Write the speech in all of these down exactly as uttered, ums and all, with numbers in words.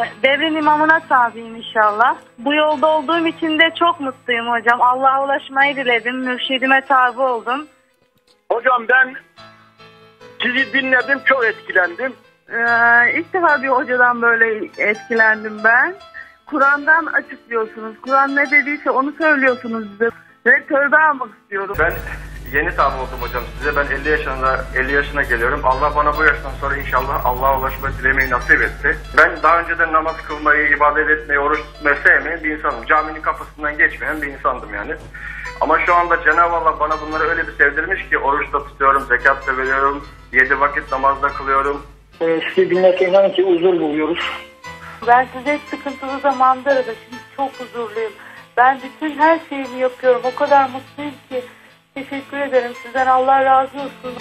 devrin imamına tabiyim inşallah. Bu yolda olduğum için de çok mutluyum hocam. Allah'a ulaşmayı diledim. Mürşidime tabi oldum. Hocam ben sizi dinledim, çok etkilendim. Ee, ilk defa bir hocadan böyle etkilendim ben. Kur'an'dan açıklıyorsunuz. Kur'an ne dediyse onu söylüyorsunuz bize. Ve tövbe almak istiyorum. Ben yeni tabi oldum hocam size. Ben elli yaşında elli yaşına geliyorum. Allah bana bu yaştan sonra inşallah Allah'a ulaşmayı dilemeyi nasip etti. Ben daha önceden namaz kılmayı, ibadet etmeyi, oruç tutmayı sevmeyen bir insanım. Caminin kapısından geçmeyen bir insandım yani. Ama şu anda Cenab-ı Allah bana bunları öyle bir sevdirmiş ki oruç da tutuyorum, zekat da veriyorum, yedi vakit namazda kılıyorum. Ee, sizi dinlerken inanın ki huzur buluyoruz. Ben size sıkıntılı zamanda aradım. Şimdi çok huzurluyum. Ben bütün her şeyimi yapıyorum. O kadar mutluyum ki. Teşekkür ederim. Sizden Allah razı olsun.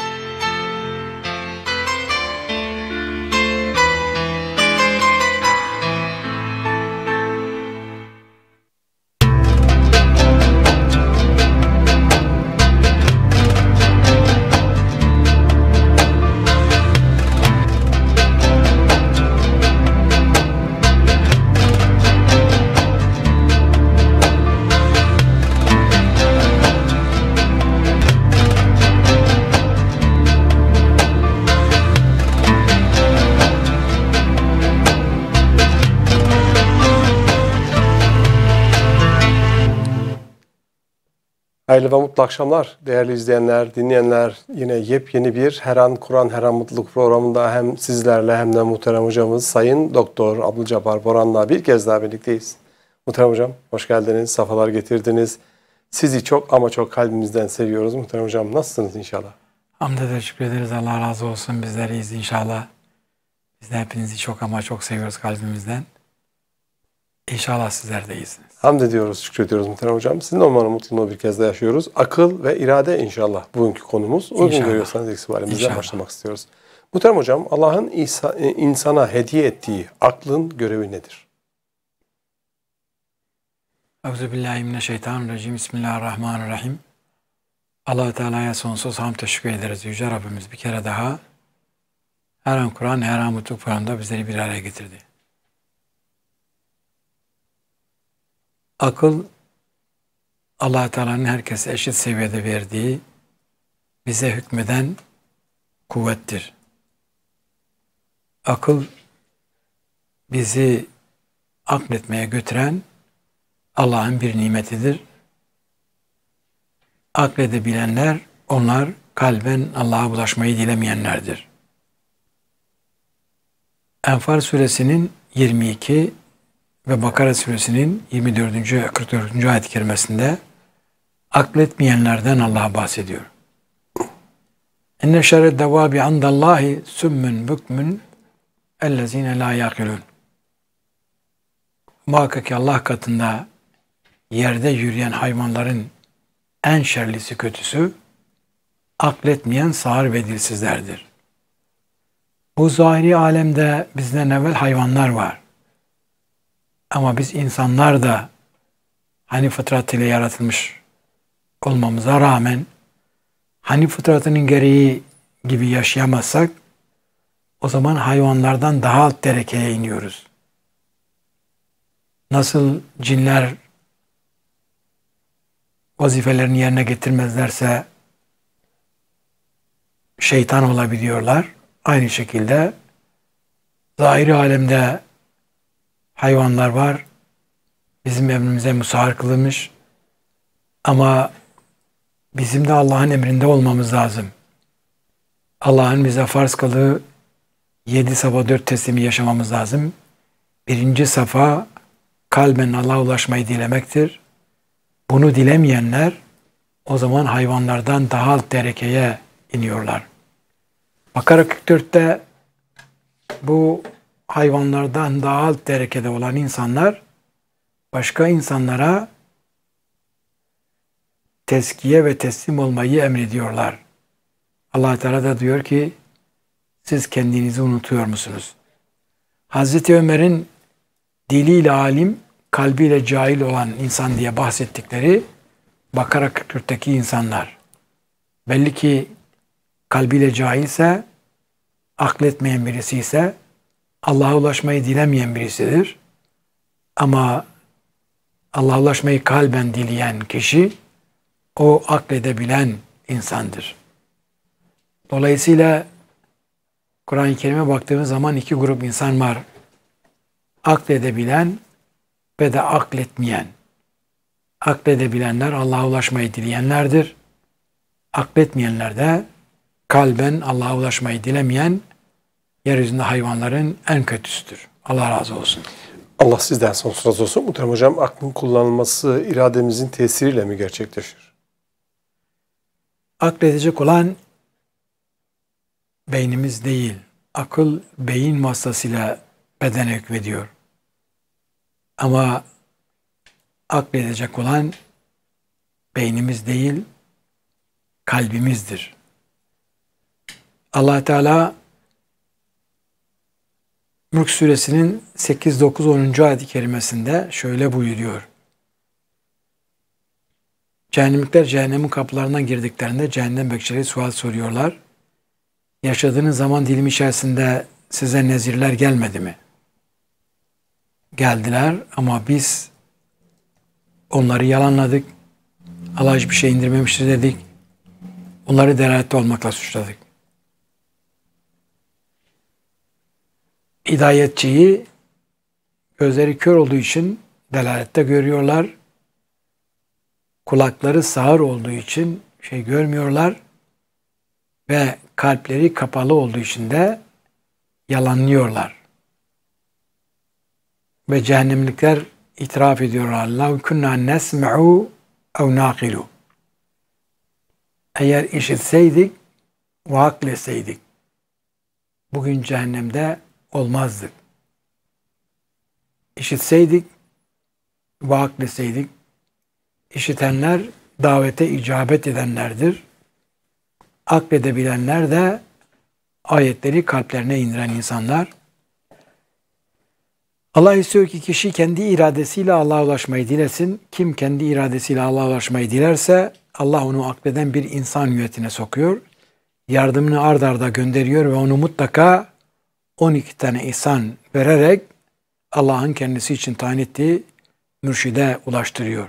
Hayırlı ve mutlu akşamlar değerli izleyenler, dinleyenler. Yine yepyeni bir Her An Kur'an Her An Mutluluk programında hem sizlerle hem de muhterem hocamız Sayın Doktor Abdülcabbar Boran'la bir kez daha birlikteyiz. Muhterem hocam hoş geldiniz, safalar getirdiniz. Sizi çok ama çok kalbimizden seviyoruz muhterem hocam. Nasılsınız inşallah? Hamd eder, şükrederiz. Allah razı olsun. Bizleriyiz inşallah. Biz de hepinizi çok ama çok seviyoruz kalbimizden. İnşallah sizler de iyisiniz. Hamd ediyoruz, şükrediyoruz muhterem hocam. Sizin olmanın mutluluğunu bir kez daha yaşıyoruz. Akıl ve irade inşallah bugünkü konumuz. Uygun görüyorsanız ikisibarimizden başlamak istiyoruz. Muhterem hocam, Allah'ın insana hediye ettiği aklın görevi nedir? Euzubillahimineşşeytanirracim. Bismillahirrahmanirrahim. Allah-u Teala'ya sonsuz hamd teşekkür ederiz. Yüce Rabbimiz bir kere daha Her An Kur'an, Her An Mutluluk programında bizleri bir araya getirdi. Akıl, Allah-u Teala'nın herkese eşit seviyede verdiği, bize hükmeden kuvvettir. Akıl, bizi akletmeye götüren Allah'ın bir nimetidir. Akledebilenler, onlar kalben Allah'a ulaşmayı dilemeyenlerdir. Enfal suresinin yirmi iki ve Bakara suresinin yirmi dördüncü ve kırk dördüncü ayet-i kerimesinde akletmeyenlerden Allah bahsediyor. İnne şerred devabi andallahi summun bukmun ellezine la yakilun. Muhakkak ki Allah katında yerde yürüyen hayvanların en şerlisi, kötüsü akletmeyen sağır ve dilsizlerdir. Bu zahiri alemde bizden evvel hayvanlar var. Ama biz insanlar da hani fıtrat ile yaratılmış olmamıza rağmen hani fıtratının gereği gibi yaşayamazsak o zaman hayvanlardan daha alt derekeye iniyoruz. Nasıl cinler vazifelerini yerine getirmezlerse şeytan olabiliyorlar. Aynı şekilde zahiri alemde hayvanlar var. Bizim emrimize musahhar kılınmış. Ama bizim de Allah'ın emrinde olmamız lazım. Allah'ın bize farz kıldığı yedi safa dört teslimi yaşamamız lazım. Birinci safa kalben Allah'a ulaşmayı dilemektir. Bunu dilemeyenler o zaman hayvanlardan daha alt derekeye iniyorlar. Bakara kırk dörtte bu hayvanlardan daha alt derekede olan insanlar başka insanlara teskiye ve teslim olmayı emrediyorlar. Allah Teala da diyor ki siz kendinizi unutuyor musunuz? Hazreti Ömer'in diliyle alim, kalbiyle cahil olan insan diye bahsettikleri Bakara kırk dörtteki insanlar. Belli ki kalbiyle cahilse, akletmeyen birisi ise Allah'a ulaşmayı dilemeyen birisidir. Ama Allah'a ulaşmayı kalben dileyen kişi o akledebilen insandır. Dolayısıyla Kur'an-ı Kerim'e baktığımız zaman iki grup insan var. Akledebilen ve de akletmeyen. Akledebilenler Allah'a ulaşmayı dileyenlerdir. Akletmeyenler de kalben Allah'a ulaşmayı dilemeyen yeryüzünde hayvanların en kötüsüdür. Allah razı olsun. Allah sizden sonsuz razı olsun. Muhterem hocam, aklın kullanılması irademizin tesiriyle mi gerçekleşir? Akledecek olan beynimiz değil. Akıl beyin vasıtasıyla bedene hükmediyor. Ama akledecek olan beynimiz değil, kalbimizdir. Allah Teala Mülk Suresinin sekiz, dokuz, onuncu ayet-i kerimesinde şöyle buyuruyor. Cehennemlikler cehennemin kapılarından girdiklerinde cehennem bekçileri sual soruyorlar. Yaşadığınız zaman dilimi içerisinde size nezirler gelmedi mi? Geldiler ama biz onları yalanladık. Allah hiçbir şey indirmemiştir dedik. Onları delalette olmakla suçladık. Hidayetçiyi gözleri kör olduğu için delalette görüyorlar. Kulakları sağır olduğu için şey görmüyorlar. Ve kalpleri kapalı olduğu için de yalanlıyorlar. Ve cehennemlikler itiraf ediyorlar. لَوْ كُنَّا نَسْمَعُوا اَوْ نَاقِلُوا Eğer işitseydik ve akletseydik bugün cehennemde olmazdık. İşitseydik ve akletseydik, işitenler davete icabet edenlerdir. Akledebilenler de ayetleri kalplerine indiren insanlar. Allah istiyor ki kişi kendi iradesiyle Allah'a ulaşmayı dilesin. Kim kendi iradesiyle Allah'a ulaşmayı dilerse Allah onu akleden bir insan hüviyetine sokuyor. Yardımını ard arda gönderiyor ve onu mutlaka on iki tane ihsan vererek Allah'ın kendisi için tayin ettiği mürşide ulaştırıyor.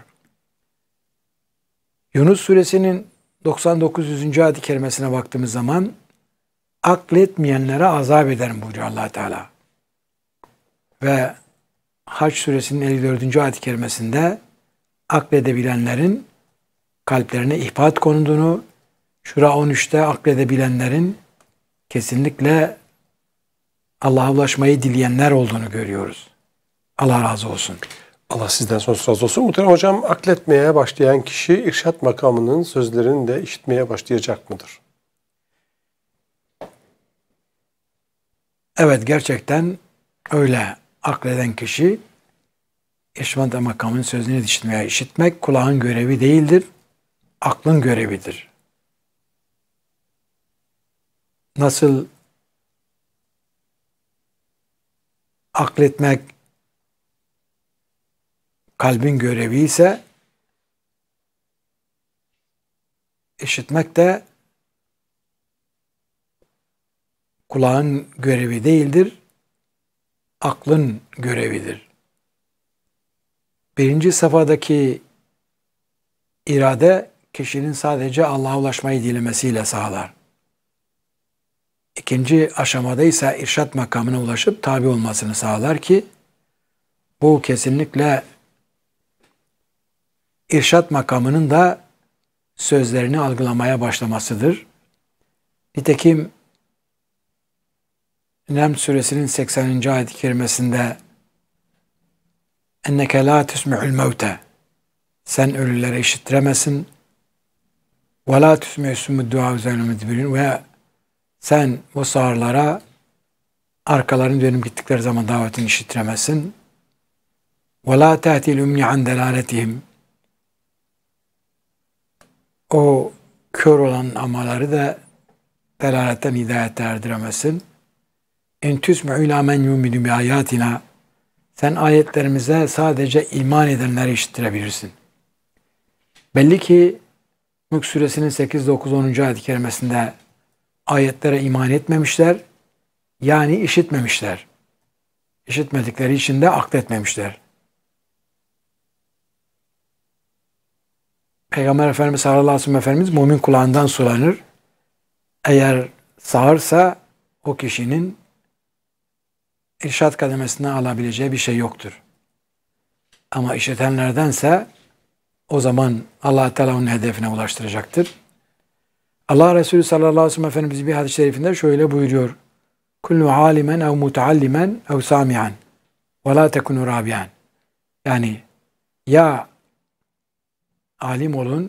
Yunus Suresinin doksan dokuz yüzüncü ayet-i kerimesine baktığımız zaman akletmeyenlere azap ederim buyuruyor Allah Teala. Ve Hac Suresinin elli dördüncü ayet-i kerimesinde akledebilenlerin kalplerine ihbat konduğunu, Şura on üçte akledebilenlerin kesinlikle Allah'a ulaşmayı dileyenler olduğunu görüyoruz. Allah razı olsun. Allah sizden sonsuz razı olsun. Muhterem hocam, akletmeye başlayan kişi irşat makamının sözlerini de işitmeye başlayacak mıdır? Evet, gerçekten öyle. Akleden kişi irşat makamının sözünü işitmeye, işitmek kulağın görevi değildir, aklın görevidir. Nasıl akletmek kalbin görevi ise işitmek de kulağın görevi değildir, aklın görevidir. Birinci safhadaki irade kişinin sadece Allah'a ulaşmayı dilemesiyle sağlar. İkinci aşamada ise irşat makamına ulaşıp tabi olmasını sağlar ki bu kesinlikle irşat makamının da sözlerini algılamaya başlamasıdır. Nitekim Neml Suresinin sekseninci ayet-i kerimesinde enneke la tusmi'ul mevte sen ölülere işittiremezsin ve la tusmi'ussumud dua üzerine ve sen bu sağırlara arkalarını dönüp gittikleri zaman davetini işittiremezsin. Ve la ta'til ummi an delaletihim o kör olan amaları da delaletten hidayete erdiremezsin. En tüsme'u ila men yu'minu bi ayatina sen ayetlerimize sadece iman edenleri işittirebilirsin. Belli ki Mülk Suresinin sekiz, dokuz, onuncu ayet-i kerimesinde ayetlere iman etmemişler, yani işitmemişler. İşitmedikleri için de akletmemişler. Peygamber Efendimiz sallallahu aleyhi ve sellem Efendimiz mümin kulağından sulanır. Eğer sağırsa o kişinin irşad kademesinden alabileceği bir şey yoktur. Ama işitenlerdense o zaman Allah Teala onun hedefine ulaştıracaktır. Allah Resulü sallallahu aleyhi ve sellem Efendimiz bir hadis-i şerifinde şöyle buyuruyor. Kullu alimen ev muteallimen ev sami'an ve la tekunu rabi'an. Yani ya alim olun,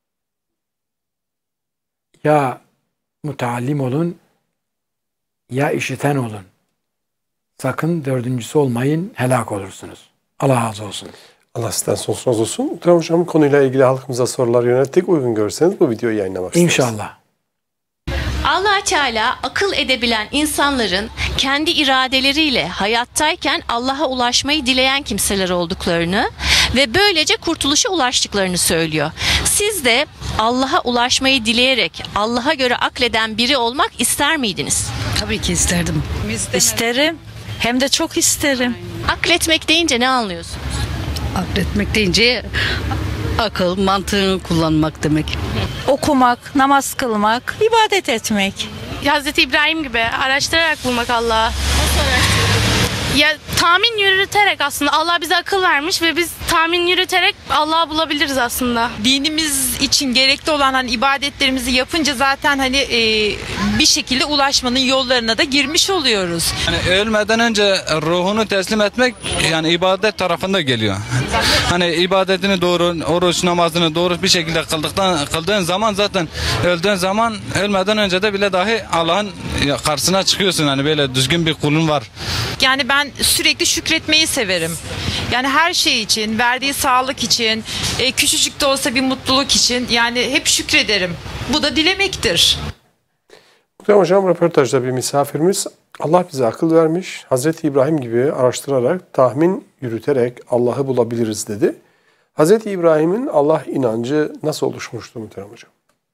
ya muteallim olun, ya işiten olun. Sakın dördüncüsü olmayın, helak olursunuz. Allah razı olsun. Allah sizden sonsuz razı olsun. Muhterem Hocam, konuyla ilgili halkımıza sorular yönelttik. Uygun görürseniz bu videoyu yayınlamak isteriz. İnşallah. Allah Teala akıl edebilen insanların kendi iradeleriyle hayattayken Allah'a ulaşmayı dileyen kimseler olduklarını ve böylece kurtuluşa ulaştıklarını söylüyor. Siz de Allah'a ulaşmayı dileyerek Allah'a göre akleden biri olmak ister miydiniz? Tabii ki isterdim. İsterim. Hem de çok isterim. Akletmek deyince ne anlıyorsunuz? Akletmek deyince akıl, mantığını kullanmak demek. Okumak, namaz kılmak, ibadet etmek. Hazreti İbrahim gibi araştırarak bulmak Allah'a. Nasıl araştırdınız? Ya tahmin yürüterek aslında Allah bize akıl vermiş ve biz tahmin yürüterek Allah'ı bulabiliriz aslında. Dinimiz için gerekli olan hani ibadetlerimizi yapınca zaten hani e, bir şekilde ulaşmanın yollarına da girmiş oluyoruz. Yani ölmeden önce ruhunu teslim etmek yani ibadet tarafında geliyor. Hani ibadetini doğru, oruç namazını doğru bir şekilde kıldıktan kıldığın zaman zaten öldüğün zaman ölmeden önce de bile dahi Allah'ın karşısına çıkıyorsun. Hani böyle düzgün bir kulun var. Yani ben sürekli şükretmeyi severim. Yani her şey için, verdiği sağlık için, e, küçücük de olsa bir mutluluk için yani hep şükrederim. Bu da dilemektir. Muhterem Hocam, röportajda bir misafirimiz Allah bize akıl vermiş. Hazreti İbrahim gibi araştırarak, tahmin yürüterek Allah'ı bulabiliriz dedi. Hazreti İbrahim'in Allah inancı nasıl oluşmuştu Muhterem Hocam?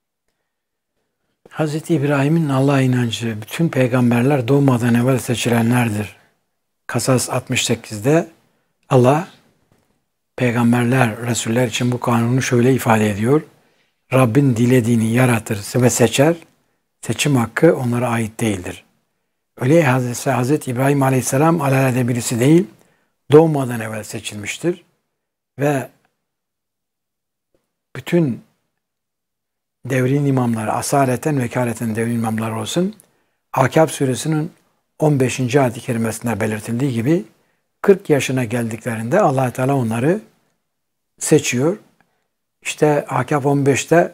Hazreti İbrahim'in Allah inancı bütün peygamberler doğmadan evvel seçilenlerdir. Kasas altmış sekizde Allah peygamberler, resuller için bu kanunu şöyle ifade ediyor. Rabbin dilediğini yaratır ve seçer. Seçim hakkı onlara ait değildir. Öyle Hazreti, Hazreti İbrahim Aleyhisselam alelade birisi değil, doğmadan evvel seçilmiştir. Ve bütün devrin imamları, asaleten vekaleten devrin imamları olsun, Ahkâb suresinin on beşinci ayet-i kerimesinde belirtildiği gibi kırk yaşına geldiklerinde Allah Teala onları seçiyor. İşte Ahkâb on beşte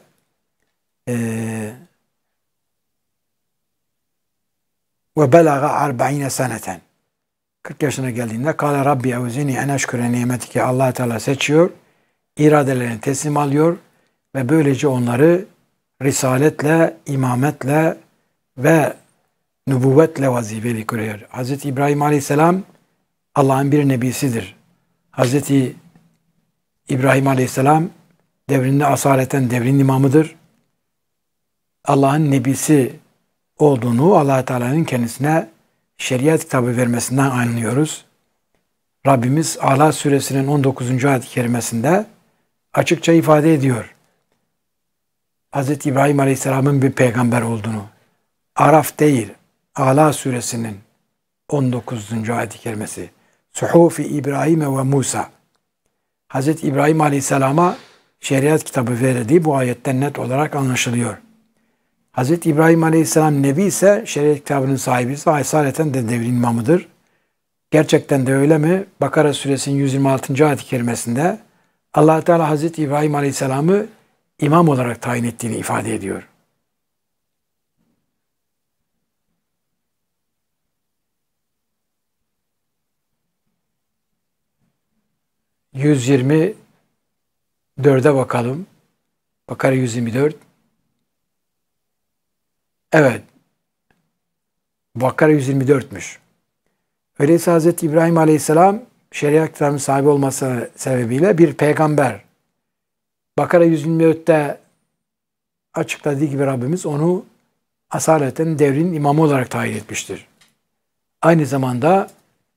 ve belaga arba'ine seneten kırk yaşına geldiğinde kâle Rabbi evzini en eşküre nimetike Allah Teala seçiyor, iradelerini teslim alıyor ve böylece onları risaletle, imametle ve nübüvvetle vazifeli kılıyor. Hazreti İbrahim Aleyhisselam Allah'ın bir nebisidir. Hazreti İbrahim Aleyhisselam devrinde asaleten devrin imamıdır. Allah'ın nebisi olduğunu Allah Teala'nın kendisine şeriat kitabı vermesinden anlıyoruz. Rabbimiz Ala suresinin on dokuzuncu ayet-i kerimesinde açıkça ifade ediyor. Hazreti İbrahim Aleyhisselam'ın bir peygamber olduğunu. Araf değil, Ala suresinin on dokuzuncu ayet-i kerimesi. Suhufi İbrahim ve Musa. Hazreti İbrahim Aleyhisselam'a şeriat kitabı verildiği bu ayetten net olarak anlaşılıyor. Hazreti İbrahim Aleyhisselam Nebi ise şeriat kitabının sahibi ise asaleten de devrin imamıdır. Gerçekten de öyle mi? Bakara suresinin yüz yirmi altıncı ayet-i kerimesinde Allah Teala Hazreti İbrahim Aleyhisselam'ı imam olarak tayin ettiğini ifade ediyor. yüz yirmi dörde bakalım. Bakara yüz yirmi dört. Evet. Bakara yüz yirmi dörtmüş. Öyleyse Hazreti İbrahim Aleyhisselam şeriat kitabının sahibi olması sebebiyle bir peygamber. Bakara yüz yirmi dörtte açıkladığı gibi Rabbimiz onu asaleten devrin imamı olarak tayin etmiştir. Aynı zamanda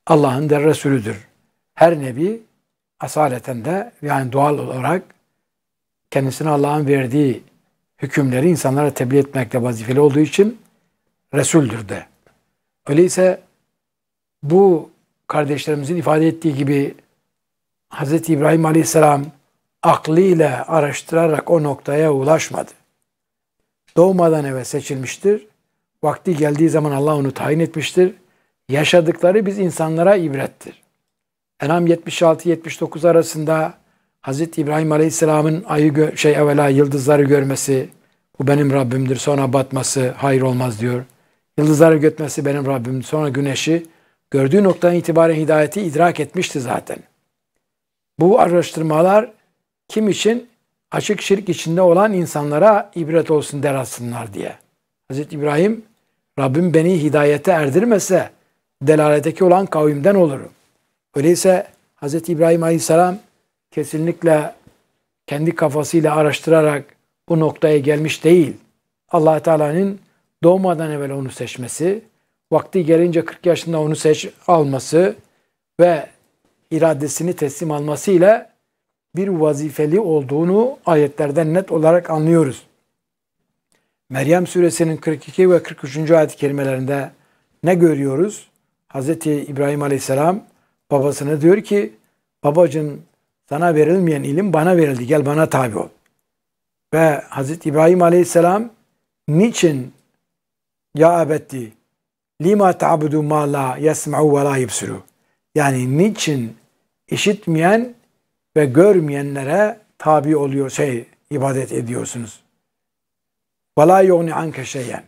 Allah'ın der Resulüdür. Her nebi asaleten de yani doğal olarak kendisine Allah'ın verdiği hükümleri insanlara tebliğ etmekle vazifeli olduğu için Resul'dür de. Öyleyse bu kardeşlerimizin ifade ettiği gibi Hz. İbrahim Aleyhisselam aklıyla araştırarak o noktaya ulaşmadı. Doğmadan evvel seçilmiştir. Vakti geldiği zaman Allah onu tayin etmiştir. Yaşadıkları biz insanlara ibrettir. En'am yetmiş altı yetmiş dokuz arasında Hz. İbrahim Aleyhisselam'ın ayı şey evvela yıldızları görmesi, bu benim Rabbimdir, sonra batması hayır olmaz diyor. Yıldızları görmesi benim Rabbimdir, sonra güneşi gördüğü noktadan itibaren hidayeti idrak etmişti zaten. Bu araştırmalar kim için? Açık şirk içinde olan insanlara ibret olsun der aslınlar diye. Hz. İbrahim, Rabbim beni hidayete erdirmese delaletteki olan kavimden olurum. Öyleyse Hz. İbrahim Aleyhisselam kesinlikle kendi kafasıyla araştırarak bu noktaya gelmiş değil. Allah Teala'nın doğmadan evvel onu seçmesi, vakti gelince kırk yaşında onu seç alması ve iradesini teslim almasıyla bir vazifeli olduğunu ayetlerden net olarak anlıyoruz. Meryem suresinin kırk iki ve kırk üçüncü ayet-i kerimelerinde ne görüyoruz? Hz. İbrahim Aleyhisselam babasına diyor ki, babacığım sana verilmeyen ilim bana verildi, gel bana tabi ol. Ve Hz. İbrahim Aleyhisselam niçin ya ebetti lima ta'budu ma la yesma'u ve la yubsiru, yani niçin işitmeyen ve görmeyenlere tabi oluyor, şey ibadet ediyorsunuz. Ve la yughni anke şey'en.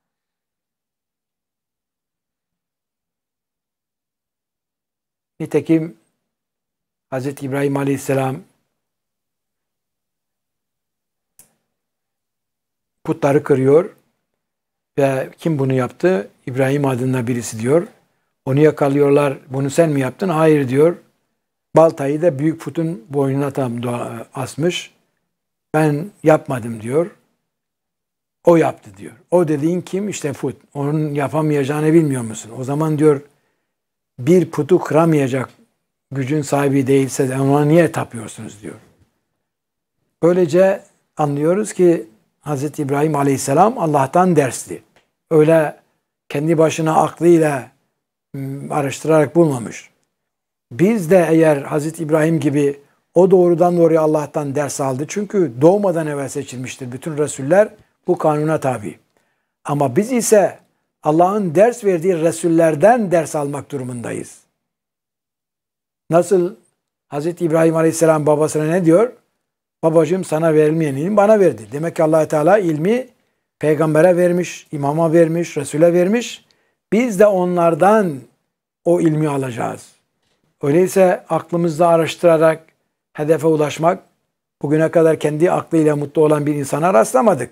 Nitekim Hz. İbrahim Aleyhisselam putları kırıyor ve kim bunu yaptı? İbrahim adında birisi diyor. Onu yakalıyorlar. Bunu sen mi yaptın? Hayır diyor. Baltayı da büyük putun boynuna tam asmış. Ben yapmadım diyor. O yaptı diyor. O dediğin kim? İşte put. Onun yapamayacağını bilmiyor musun? O zaman diyor bir putu kıramayacak gücün sahibi değilse de ona niye tapıyorsunuz diyor. Böylece anlıyoruz ki Hz. İbrahim Aleyhisselam Allah'tan dersli. Öyle kendi başına aklıyla araştırarak bulmamış. Biz de eğer Hz. İbrahim gibi o doğrudan doğruya Allah'tan ders aldı. Çünkü doğmadan evvel seçilmiştir. Bütün Resuller bu kanuna tabi. Ama biz ise Allah'ın ders verdiği Resullerden ders almak durumundayız. Nasıl Hz. İbrahim Aleyhisselam babasına ne diyor? Babacığım sana verilmeyen ilim bana verdi. Demek ki Allah Teala ilmi peygambere vermiş, imama vermiş, Resul'e vermiş. Biz de onlardan o ilmi alacağız. Öyleyse aklımızda araştırarak hedefe ulaşmak, bugüne kadar kendi aklıyla mutlu olan bir insana rastlamadık.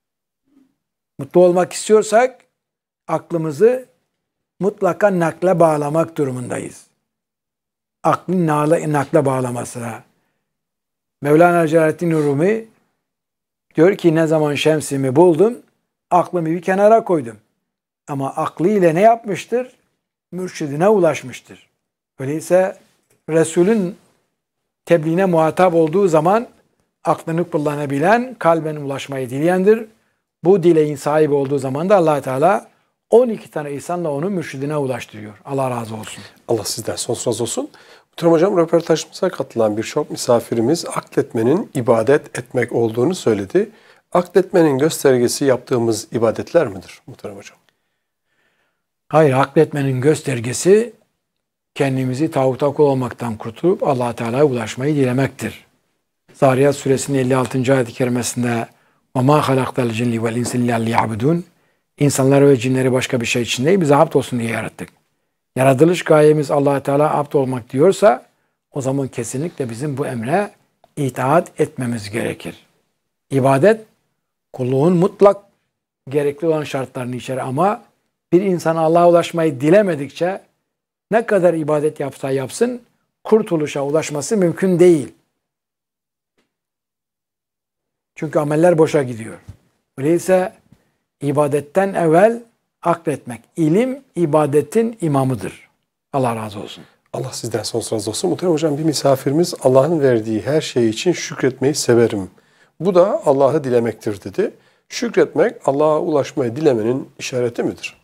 Mutlu olmak istiyorsak aklımızı mutlaka nakle bağlamak durumundayız. Aklın nakle bağlamasına. Mevlana Celaleddin Rumi diyor ki ne zaman şemsimi buldum, aklımı bir kenara koydum. Ama aklıyla ne yapmıştır? Mürşidine ulaşmıştır. Öyleyse Resul'ün tebliğine muhatap olduğu zaman aklını kullanabilen, kalben ulaşmayı dileyendir. Bu dileğin sahibi olduğu zaman da Allah Teala on iki tane insanla onu mürşidine ulaştırıyor. Allah razı olsun. Allah sizden sonsuz razı olsun. Muhterem Hocam, röportajımıza katılan birçok misafirimiz akletmenin ibadet etmek olduğunu söyledi. Akletmenin göstergesi yaptığımız ibadetler midir Muhterem Hocam? Hayır, akletmenin göstergesi kendimizi tağuta kul olmaktan kurtulup Allah Teala'ya ulaşmayı dilemektir. Zariyat suresinin elli altıncı ayet-i kerimesinde وَمَا خَلَقْتَ الْجِنِّ وَالْاِنْسِ اللّٰهِ لِيَعْبُدُونَ İnsanları ve cinleri başka bir şey için değil, bize abd olsun diye yarattık. Yaratılış gayemiz Allah Teala abd olmak diyorsa o zaman kesinlikle bizim bu emre itaat etmemiz gerekir. İbadet kulluğun mutlak gerekli olan şartlarını içerir ama bir insan Allah'a ulaşmayı dilemedikçe ne kadar ibadet yapsa yapsın kurtuluşa ulaşması mümkün değil. Çünkü ameller boşa gidiyor. Öyleyse ibadetten evvel akletmek. İlim ibadetin imamıdır. Allah razı olsun. Allah sizden sonsuz razı olsun. Muhterem hocam, bir misafirimiz Allah'ın verdiği her şey için şükretmeyi severim. Bu da Allah'ı dilemektir dedi. Şükretmek Allah'a ulaşmayı dilemenin işareti midir?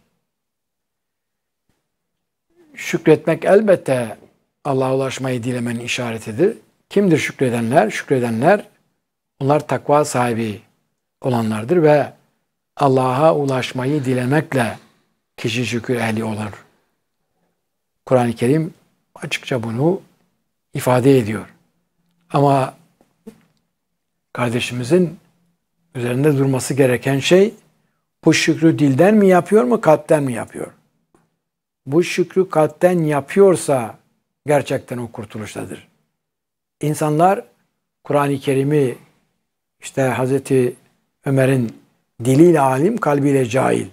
Şükretmek elbette Allah'a ulaşmayı dilemenin işaretidir. Kimdir şükredenler? Şükredenler onlar takva sahibi olanlardır ve Allah'a ulaşmayı dilemekle kişi şükür ehli olur. Kur'an-ı Kerim açıkça bunu ifade ediyor. Ama kardeşimizin üzerinde durması gereken şey, bu şükrü dilden mi yapıyor mu, kalpten mi yapıyor? Bu şükrü kalpten yapıyorsa gerçekten o kurtuluştadır. İnsanlar Kur'an-ı Kerim'i işte Hazreti Ömer'in diliyle alim, kalbiyle cahil.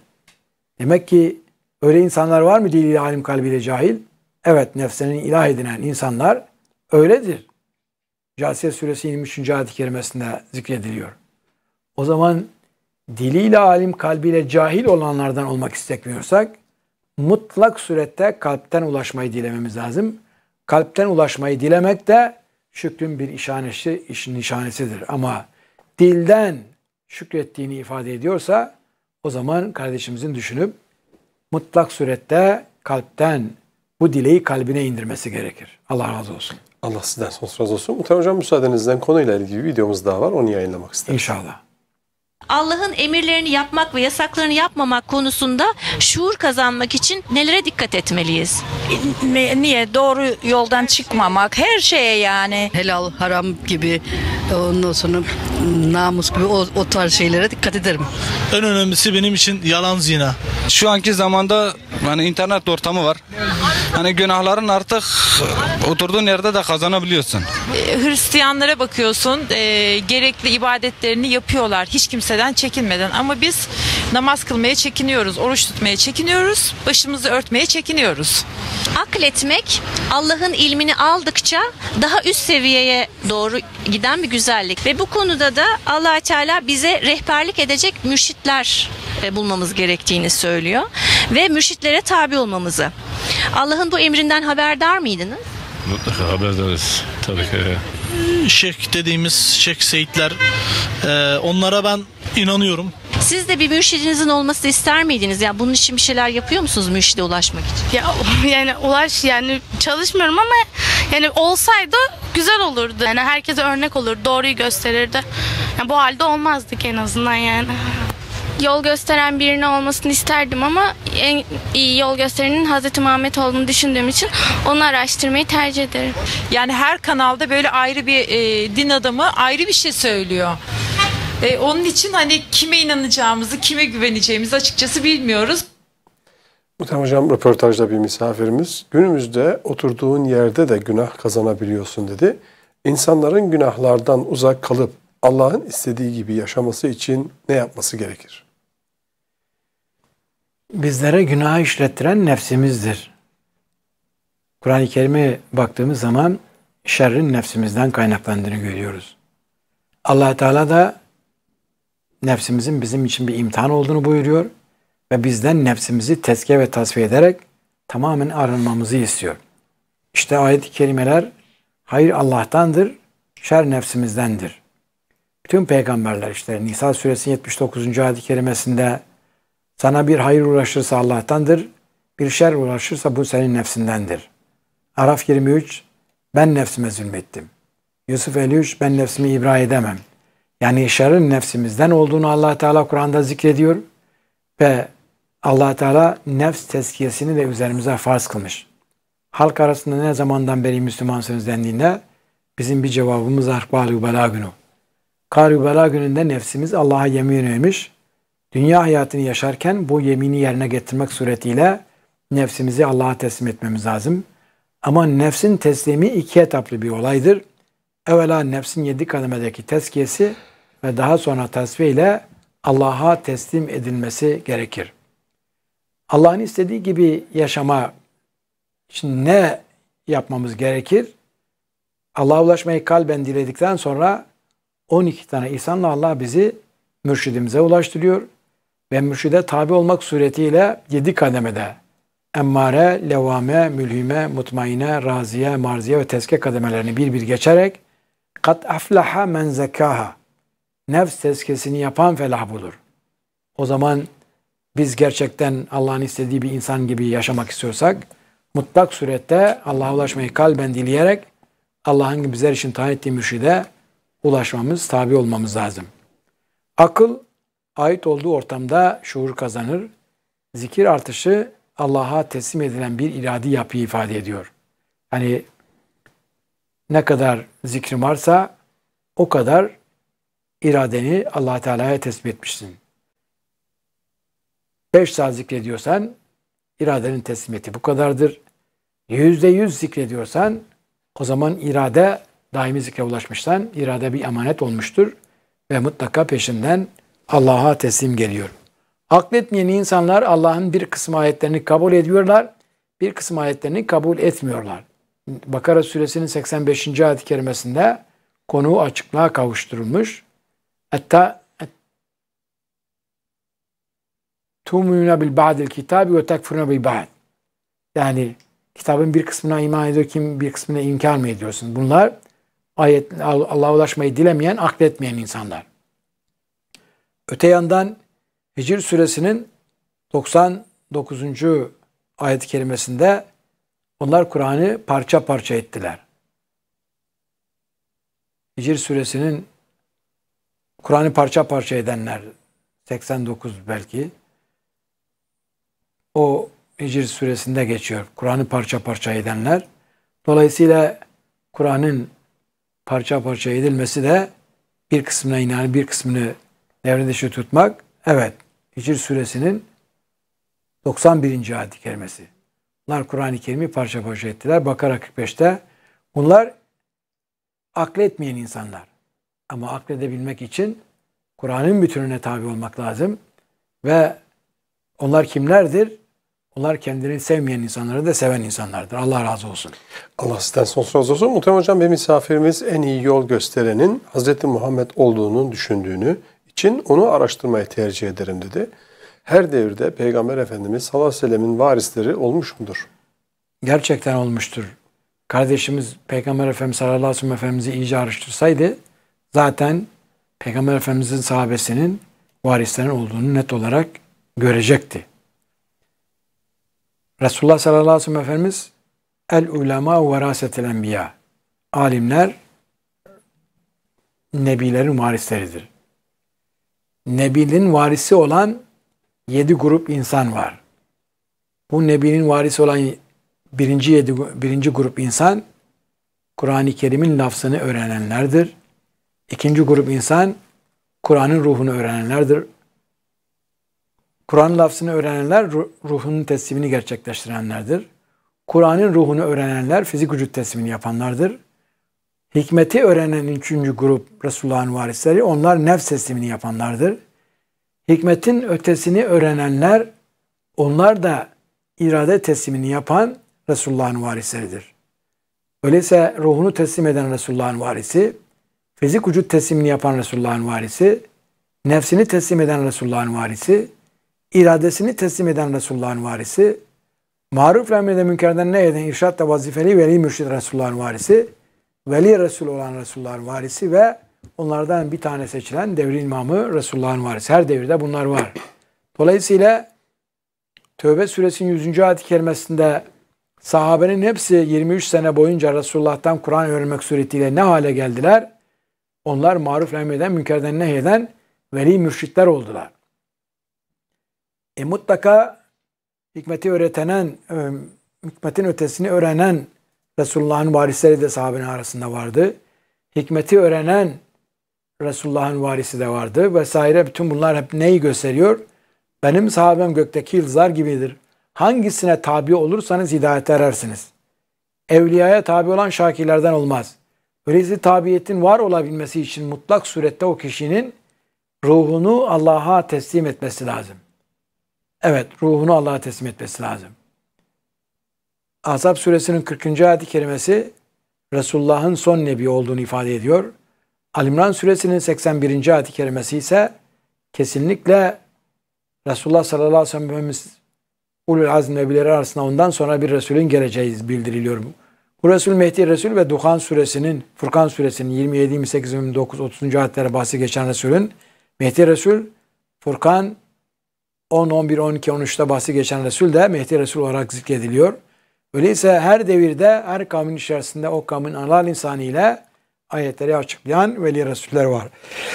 Demek ki öyle insanlar var mı diliyle alim, kalbiyle cahil? Evet, nefsinin ilah edinen insanlar öyledir. Câsiye suresi yirmi üçüncü ayet-i kerimesinde zikrediliyor. O zaman diliyle alim, kalbiyle cahil olanlardan olmak istemiyorsak mutlak surette kalpten ulaşmayı dilememiz lazım. Kalpten ulaşmayı dilemek de şükrün bir işanesi, işin nişanesidir. Ama dilden şükrettiğini ifade ediyorsa o zaman kardeşimizin düşünüp mutlak surette kalpten bu dileği kalbine indirmesi gerekir. Allah razı olsun. Allah sizden sonsuz razı olsun. Muhterem hocam, müsaadenizden konuyla ilgili bir videomuz daha var. Onu yayınlamak isterim. İnşallah. Allah'ın emirlerini yapmak ve yasaklarını yapmamak konusunda şuur kazanmak için nelere dikkat etmeliyiz? Niye? Doğru yoldan çıkmamak, her şeye yani. Helal, haram gibi, ondan sonra namus gibi o, o tarz şeylere dikkat ederim. En önemlisi benim için yalan, zina. Şu anki zamanda hani internet ortamı var. Hani günahların artık oturduğun yerde de kazanabiliyorsun. Hristiyanlara bakıyorsun, e, gerekli ibadetlerini yapıyorlar hiç kimseden çekinmeden, ama biz namaz kılmaya çekiniyoruz, oruç tutmaya çekiniyoruz, başımızı örtmeye çekiniyoruz. Akletmek, Allah'ın ilmini aldıkça daha üst seviyeye doğru giden bir güzellik ve bu konuda da Allah Teala bize rehberlik edecek mürşitler bulmamız gerektiğini söylüyor ve mürşitlere tabi olmamızı. Allah'ın bu emrinden haberdar mıydınız? Mutlaka haberdarız tabii ki. Şeyh dediğimiz Şeyh Seyitler, e, onlara ben inanıyorum. Siz de bir mürşidinizin olmasını ister miydiniz? Yani bunun için bir şeyler yapıyor musunuz mürşide ulaşmak için? Ya yani ulaş yani çalışmıyorum ama yani olsaydı güzel olurdu. Yani herkese örnek olurdu, doğruyu gösterirdi. Yani bu halde olmazdık en azından yani. Yol gösteren birinin olmasını isterdim ama en iyi yol gösterenin Hazreti Muhammed olduğunu düşündüğüm için onu araştırmayı tercih ederim. Yani her kanalda böyle ayrı bir e, din adamı ayrı bir şey söylüyor. E, onun için hani kime inanacağımızı, kime güveneceğimizi açıkçası bilmiyoruz. Muhterem hocam, röportajda bir misafirimiz günümüzde oturduğun yerde de günah kazanabiliyorsun dedi. İnsanların günahlardan uzak kalıp Allah'ın istediği gibi yaşaması için ne yapması gerekir? Bizlere günahı işlettiren nefsimizdir. Kur'an-ı Kerim'e baktığımız zaman şerrin nefsimizden kaynaklandığını görüyoruz. Allah Teala da nefsimizin bizim için bir imtihan olduğunu buyuruyor ve bizden nefsimizi tezkiye ve tasfiye ederek tamamen arınmamızı istiyor. İşte ayet-i kerimeler hayır Allah'tandır, şer nefsimizdendir. Bütün peygamberler işte Nisa suresinin yetmiş dokuzuncu ayet-i kerimesinde sana bir hayır ulaşırsa Allah'tandır, bir şer ulaşırsa bu senin nefsindendir. Araf yirmi üç ben nefsime zulmettim. Yusuf elli üç ben nefsimi ibra edemem. Yani şerrin nefsimizden olduğunu Allah Teala Kur'an'da zikrediyor ve Allah Teala nefs tezkiyesini de üzerimize farz kılmış. Halk arasında ne zamandan beri Müslümansınız dendiğinde bizim bir cevabımız Kâlû belâ günü. Kâlû belâ gününde nefsimiz Allah'a yemin etmiş. Dünya hayatını yaşarken bu yemini yerine getirmek suretiyle nefsimizi Allah'a teslim etmemiz lazım. Ama nefsin teslimi iki etaplı bir olaydır. Evvela nefsin yedi kademedeki tezkiyesi ve daha sonra tasfiye ile Allah'a teslim edilmesi gerekir. Allah'ın istediği gibi yaşama için ne yapmamız gerekir? Allah'a ulaşmayı kalben diledikten sonra on iki tane ihsanla Allah bizi mürşidimize ulaştırıyor ve mürşide tabi olmak suretiyle yedi kademede emmare, levame, mülhime, mutmaine, raziye, marziye ve tezke kademelerini bir bir geçerek kat aflaha men zekaha, nefs tezkesini yapan felah bulur. O zaman biz gerçekten Allah'ın istediği bir insan gibi yaşamak istiyorsak mutlak surette Allah'a ulaşmayı kalben dileyerek Allah'ın bizler için tayin ettiği mürşide ulaşmamız, tabi olmamız lazım. Akıl ait olduğu ortamda şuur kazanır. Zikir artışı Allah'a teslim edilen bir iradi yapıyı ifade ediyor. Hani ne kadar zikrin varsa o kadar iradeni Allah Teala'ya teslim etmişsin. Beş saat zikrediyorsan iradenin teslimiyeti bu kadardır. Yüzde yüz zikrediyorsan o zaman irade daimi zikre ulaşmışsan irade bir emanet olmuştur ve mutlaka peşinden Allah'a teslim geliyor. Akletmeyen insanlar Allah'ın bir kısım ayetlerini kabul ediyorlar, bir kısım ayetlerini kabul etmiyorlar. Bakara suresinin seksen beşinci ayet-i kerimesinde konu açıklığa kavuşturulmuş. Hatta tu'minuna bil ba'dil kitabi ve tekfuruna bil ba'd. Yani kitabın bir kısmına iman ediyor, kim bir kısmına inkar mı ediyorsun? Bunlar ayet Allah'a ulaşmayı dilemeyen, akletmeyen insanlar. Öte yandan Hicr suresinin doksan dokuzuncu ayet-i kerimesinde onlar Kur'an'ı parça parça ettiler. Hicr suresinin Kur'an'ı parça parça edenler seksen dokuz belki o Hicr suresinde geçiyor. Kur'an'ı parça parça edenler. Dolayısıyla Kur'an'ın parça parça edilmesi de bir kısmına inanıp bir kısmını devre dışı tutmak. Evet. Hicr suresinin doksan birinci ayet-i kerimesi. Bunlar Kur'an-ı Kerim'i parça parça ettiler. Bakara kırk beşte bunlar akletmeyen insanlar. Ama akledebilmek için Kur'an'ın bütününe tabi olmak lazım. Ve onlar kimlerdir? Onlar kendini sevmeyen insanları da seven insanlardır. Allah razı olsun. Allah sizden sonsuz razı olsun. Muhtemelen hocam bir misafirimiz en iyi yol gösterenin Hazreti Muhammed olduğunu düşündüğünü için onu araştırmayı tercih ederim dedi. Her devirde Peygamber Efendimiz sallallahu aleyhi ve sellemin varisleri olmuş mudur? Gerçekten olmuştur. Kardeşimiz Peygamber Efendimiz sallallahu aleyhi ve sellem Efendimiz'i iyice araştırsaydı zaten Peygamber Efendimiz'in sahabesinin varislerin olduğunu net olarak görecekti. Resulullah sallallahu aleyhi ve sellem Efendimiz el ulema verasetel enbiya. Alimler nebilerin varisleridir. Nebinin varisi olan yedi grup insan var. Bu nebinin varisi olan birinci, yedi, birinci grup insan Kur'an-ı Kerim'in lafzını öğrenenlerdir. İkinci grup insan Kur'an'ın ruhunu öğrenenlerdir. Kur'an lafzını öğrenenler ruhunun teslimini gerçekleştirenlerdir. Kur'an'ın ruhunu öğrenenler fizik vücut teslimini yapanlardır. Hikmeti öğrenen üçüncü grup Resulullah'ın varisleri, onlar nefs teslimini yapanlardır. Hikmetin ötesini öğrenenler, onlar da irade teslimini yapan Resulullah'ın varisleridir. Öyleyse ruhunu teslim eden Resulullah'ın varisi, fizik vücut teslimini yapan Resulullah'ın varisi, nefsini teslim eden Resulullah'ın varisi, iradesini teslim eden Resulullah'ın varisi, maruf ve emrede münkerden ne eden irşatla vazifeli veli mürşid Resulullah'ın varisi, veli Resul olan Resulullah'ın varisi ve onlardan bir tane seçilen devrin imamı Resulullah'ın varisi. Her devirde bunlar var. Dolayısıyla Tevbe suresinin yüzüncü ayet-i kerimesinde sahabenin hepsi yirmi üç sene boyunca Resulullah'tan Kur'an öğrenmek suretiyle ne hale geldiler? Onlar maruf ve emreden münkerden nehyeden veli mürşitler oldular. E mutlaka hikmeti öğretenen, hikmetin ötesini öğrenen Resulullah'ın varisleri de sahabenin arasında vardı. Hikmeti öğrenen Resulullah'ın varisi de vardı vesaire. Bütün bunlar hep neyi gösteriyor? Benim sahabem gökteki yıldızlar gibidir. Hangisine tabi olursanız hidayete erersiniz. Evliyaya tabi olan şakirlerden olmaz. Öyleyse tabiyetin var olabilmesi için mutlak surette o kişinin ruhunu Allah'a teslim etmesi lazım. Evet, ruhunu Allah'a teslim etmesi lazım. Ahzab suresinin kırkıncı ayet-i kerimesi Resulullah'ın son nebi olduğunu ifade ediyor. Ali-İmran suresinin seksen birinci ayet-i kerimesi ise kesinlikle Resulullah sallallahu aleyhi ve sellem ulul azm nebileri arasında ondan sonra bir Resulün geleceği bildiriliyor. Bu Resul Mehdi Resul ve Duhan suresinin, Furkan suresinin yirmi yedi, yirmi sekiz, yirmi dokuz, otuzuncu ayetlere bahsi geçen Resulün Mehdi Resul, Furkan on, on bir, on iki, on üçte bahsi geçen Resul de Mehdi Resul olarak zikrediliyor. Öyleyse her devirde, her kavmin içerisinde o kavmin anal insanı ile ayetleri açıklayan veli Resuller var.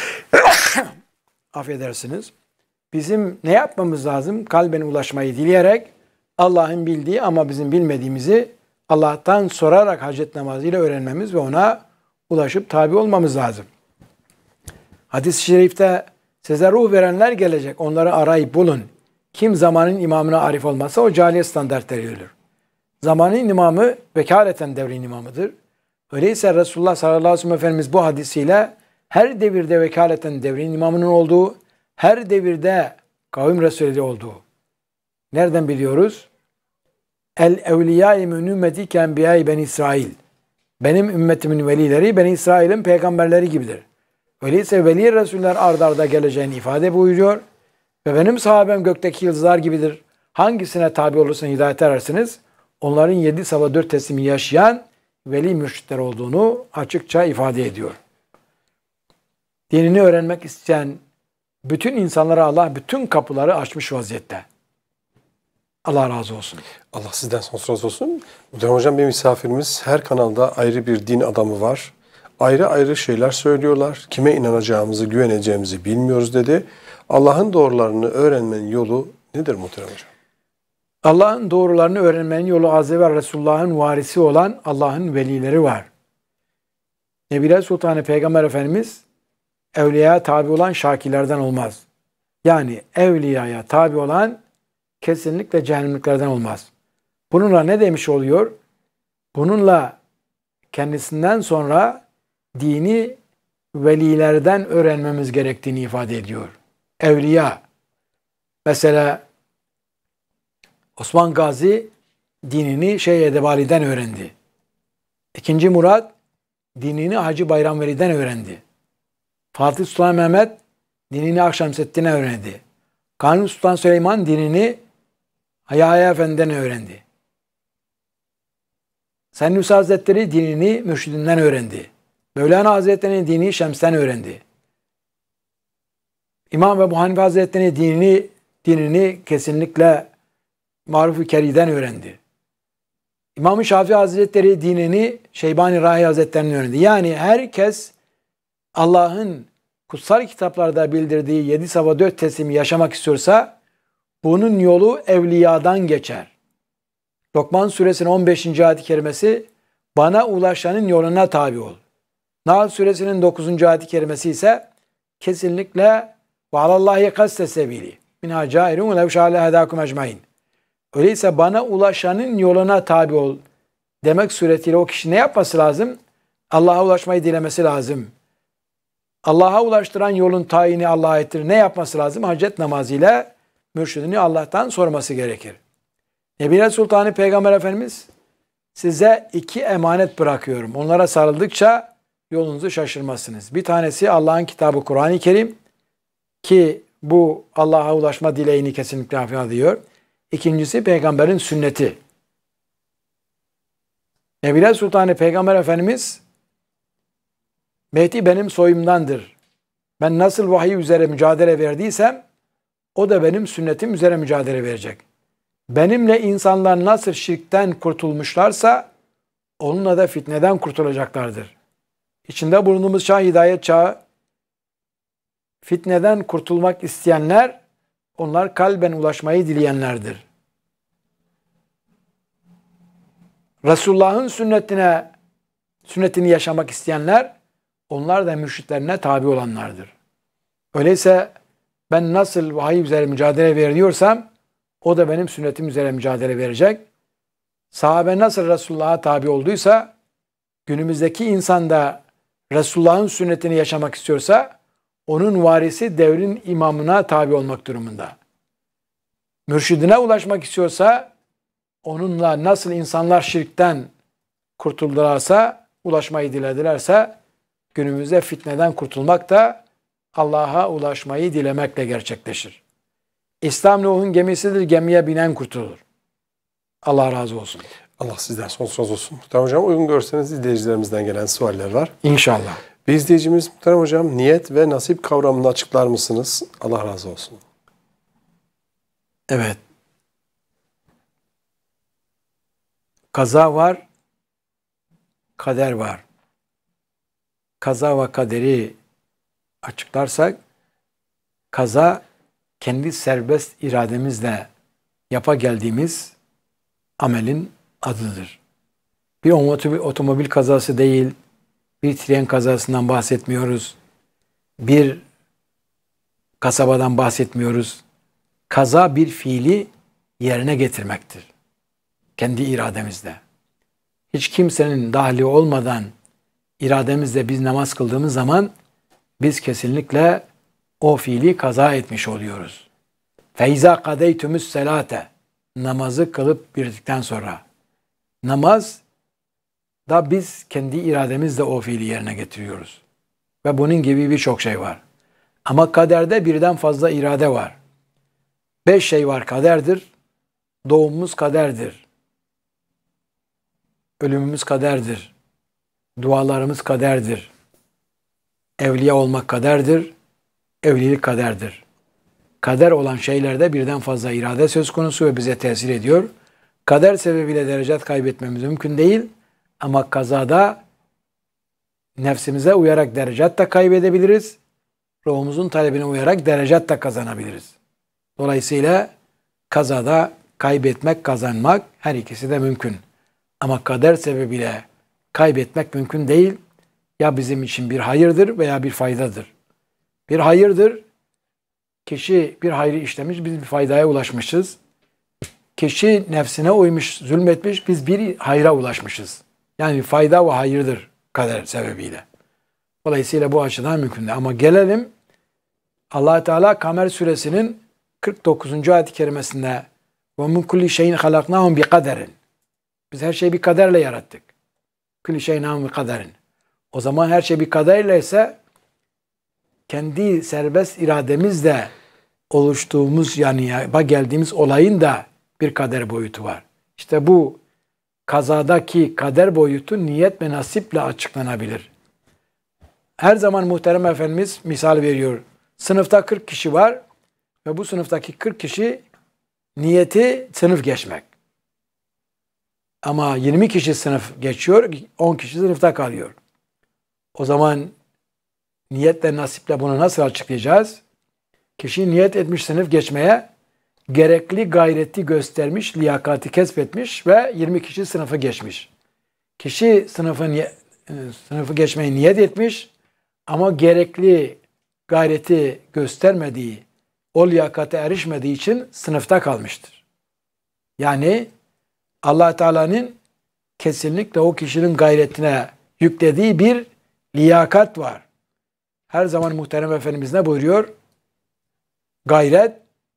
Affedersiniz. Bizim ne yapmamız lazım? Kalben ulaşmayı dileyerek Allah'ın bildiği ama bizim bilmediğimizi Allah'tan sorarak hacet namazıyla öğrenmemiz ve ona ulaşıp tabi olmamız lazım. Hadis-i şerifte size ruh verenler gelecek. Onları arayıp bulun. Kim zamanın imamına arif olmazsa o cahiliye standartları ölür. Zamanın imamı vekaleten devrin imamıdır. Öyleyse Resulullah sallallahu aleyhi ve sellem Efendimiz bu hadisiyle her devirde vekaleten devrin imamının olduğu, her devirde kavim Resulü olduğu. Nereden biliyoruz? El evliyâ-i min ümmeti kenbiyâ-i ben İsrail. Benim ümmetimin velileri, ben İsrail'in peygamberleri gibidir. Öyleyse veli Resuller ard arda geleceğini ifade buyuruyor. Ve benim sahabem gökteki yıldızlar gibidir. Hangisine tabi olursanız hidayet erersiniz? Onların yedi sabah dört teslimi yaşayan veli mürşitler olduğunu açıkça ifade ediyor. Dinini öğrenmek isteyen bütün insanlara Allah bütün kapıları açmış vaziyette. Allah razı olsun. Allah sizden sonsuz razı olsun. Muhterem hocam, bir misafirimiz, her kanalda ayrı bir din adamı var. Ayrı ayrı şeyler söylüyorlar. Kime inanacağımızı, güveneceğimizi bilmiyoruz dedi. Allah'ın doğrularını öğrenmenin yolu nedir muhterem hocam? Allah'ın doğrularını öğrenmenin yolu az evvel Resulullah'ın varisi olan Allah'ın velileri var. Nebiler Sultanı Peygamber Efendimiz evliyaya tabi olan şakilerden olmaz. Yani evliyaya tabi olan kesinlikle cehennemliklerden olmaz. Bununla ne demiş oluyor? Bununla kendisinden sonra dini velilerden öğrenmemiz gerektiğini ifade ediyor. Evliya. Mesela Osman Gazi dinini Şeyh Edebali'den öğrendi. İkinci Murat dinini Hacı Bayram Veli'den öğrendi. Fatih Sultan Mehmet dinini Akşemseddin'e öğrendi. Kanuni Sultan Süleyman dinini Yahya Efendi'den öğrendi. Sennusi Hazretleri dinini mürşidinden öğrendi. Mevlana Hazretleri'nin dini Şems'ten öğrendi. İmam Ebu Hanife Hazretleri'nin dinini, dinini kesinlikle Maruf-u Keri'den öğrendi. İmam-ı Şafii Hazretleri dinini Şeybani Rahi Hazretleri'nin öğrendi. Yani herkes Allah'ın kutsal kitaplarda bildirdiği yedi sabah dört teslimi yaşamak istiyorsa bunun yolu evliyadan geçer. Lokman suresinin on beşinci ayet-i kerimesi bana ulaşanın yoluna tabi ol. Nahl suresinin dokuzuncu ayet-i kerimesi ise kesinlikle ve alallahi kaste sebili minha cairun ve lev şâle hedâkum ecmaîn. Öyleyse bana ulaşanın yoluna tabi ol demek suretiyle o kişi ne yapması lazım? Allah'a ulaşmayı dilemesi lazım. Allah'a ulaştıran yolun tayini Allah'a aittir. Ne yapması lazım? Hacet namazıyla mürşidini Allah'tan sorması gerekir. Nebiler Sultanı Peygamber Efendimiz size iki emanet bırakıyorum. Onlara sarıldıkça yolunuzu şaşırmazsınız. Bir tanesi Allah'ın kitabı Kur'an-ı Kerim ki bu Allah'a ulaşma dileğini kesinlikle hafif diyor. İkincisi peygamberin sünneti. Nebiler Sultanı Peygamber Efendimiz Mehdi benim soyumdandır. Ben nasıl vahiy üzere mücadele verdiysem o da benim sünnetim üzere mücadele verecek. Benimle insanlar nasıl şirkten kurtulmuşlarsa onunla da fitneden kurtulacaklardır. İçinde bulunduğumuz çağ hidayet çağı. Fitneden kurtulmak isteyenler onlar kalben ulaşmayı dileyenlerdir. Resulullah'ın sünnetine sünnetini yaşamak isteyenler onlar da mürşitlerine tabi olanlardır. Öyleyse ben nasıl vahiy üzere mücadele veriyorsam o da benim sünnetim üzere mücadele verecek. Sahabe nasıl Resulullah'a tabi olduysa günümüzdeki insan da Resulullah'ın sünnetini yaşamak istiyorsa onun varisi devrin imamına tabi olmak durumunda. Mürşidine ulaşmak istiyorsa onunla nasıl insanlar şirkten kurtuldularsa, ulaşmayı diledilerse günümüzde fitneden kurtulmak da Allah'a ulaşmayı dilemekle gerçekleşir. İslam Nuh'un gemisidir, gemiye binen kurtulur. Allah razı olsun. Allah sizden sonsuz razı olsun. Muhterem hocam, uygun görseniz izleyicilerimizden gelen sualler var. İnşallah. Bir izleyicimiz, muhterem hocam, niyet ve nasip kavramını açıklar mısınız? Allah razı olsun. Evet. Kaza var, kader var. Kaza ve kaderi açıklarsak, kaza kendi serbest irademizle yapa geldiğimiz amelin adıdır. Bir otomobil, otomobil kazası değil, bir tren kazasından bahsetmiyoruz. Bir kasabadan bahsetmiyoruz. Kaza bir fiili yerine getirmektir. Kendi irademizle. Hiç kimsenin dahli olmadan irademizle biz namaz kıldığımız zaman biz kesinlikle o fiili kaza etmiş oluyoruz. Feiza kadeytümüs selate, namazı kılıp bitirdikten sonra namaz da biz kendi irademizle o fiili yerine getiriyoruz. Ve bunun gibi birçok şey var. Ama kaderde birden fazla irade var. Beş şey var kaderdir. Doğumumuz kaderdir. Ölümümüz kaderdir. Dualarımız kaderdir. Evliya olmak kaderdir. Evlilik kaderdir. Kader olan şeylerde birden fazla irade söz konusu ve bize tesir ediyor. Kader sebebiyle derecat kaybetmemiz mümkün değil. Ama kazada nefsimize uyarak derecat da kaybedebiliriz. Ruhumuzun talebine uyarak derecat da kazanabiliriz. Dolayısıyla kazada kaybetmek, kazanmak her ikisi de mümkün. Ama kader sebebiyle kaybetmek mümkün değil. Ya bizim için bir hayırdır veya bir faydadır. Bir hayırdır. Kişi bir hayrı işlemiş, biz bir faydaya ulaşmışız. Kişi nefsine uymuş, zulmetmiş, biz bir hayra ulaşmışız. Yani bir fayda ve hayırdır kader sebebiyle. Dolayısıyla bu açıdan mümkün değil. Ama gelelim Allah Teala Kamer suresinin kırk dokuzuncu ayet-i kerimesinde وَمِنْ كُلِّ شَيْءٍ خَلَقْنَاهُمْ بِقَدَرٍ. Biz her şeyi bir kaderle yarattık. Kulli şeyin hamı kaderin. O zaman her şey bir kaderle ise kendi serbest irademizle oluştuğumuz yani geldiğimiz olayın da bir kader boyutu var. İşte bu kazadaki kader boyutu niyet ve nasiple açıklanabilir. Her zaman muhterem Efendimiz misal veriyor. Sınıfta kırk kişi var ve bu sınıftaki kırk kişi niyeti sınıf geçmek. Ama yirmi kişi sınıf geçiyor, on kişi sınıfta kalıyor. O zaman niyetle, nasiple bunu nasıl açıklayacağız? Kişi niyet etmiş sınıf geçmeye, gerekli gayreti göstermiş, liyakati kesbetmiş ve yirmi kişi sınıfı geçmiş. Kişi sınıfı, sınıfı geçmeyi niyet etmiş ama gerekli gayreti göstermediği, o liyakate erişmediği için sınıfta kalmıştır. Yani Allah Teala'nın kesinlikle o kişinin gayretine yüklediği bir liyakat var. Her zaman muhterem Efendimiz ne buyuruyor? Gayret,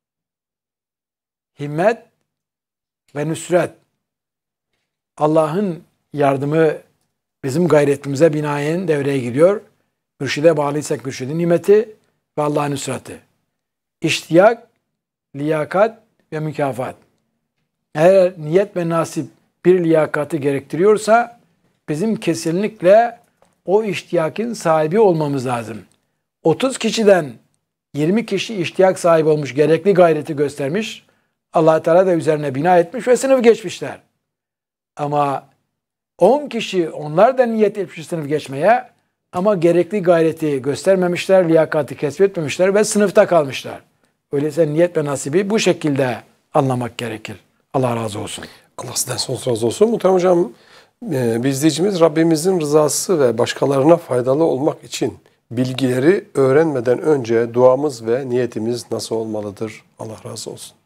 himmet ve nüsret. Allah'ın yardımı bizim gayretimize binaen devreye giriyor. Mürşide bağlıysak mürşidin nimeti ve Allah'ın nüsreti. İştiyak, liyakat ve mükafat. Eğer niyet ve nasip bir liyakatı gerektiriyorsa bizim kesinlikle o iştiyakin sahibi olmamız lazım. otuz kişiden yirmi kişi iştiyak sahibi olmuş, gerekli gayreti göstermiş. Allah Teala da üzerine bina etmiş ve sınıf geçmişler. Ama on kişi onlar da niyet etmiş sınıf geçmeye ama gerekli gayreti göstermemişler, liyakatı kesbetmemişler ve sınıfta kalmışlar. Öyleyse niyet ve nasibi bu şekilde anlamak gerekir. Allah razı olsun. Allah sizden sonsuz razı olsun. Muhterem hocam, e, bir izleyicimiz Rabbimizin rızası ve başkalarına faydalı olmak için bilgileri öğrenmeden önce duamız ve niyetimiz nasıl olmalıdır? Allah razı olsun.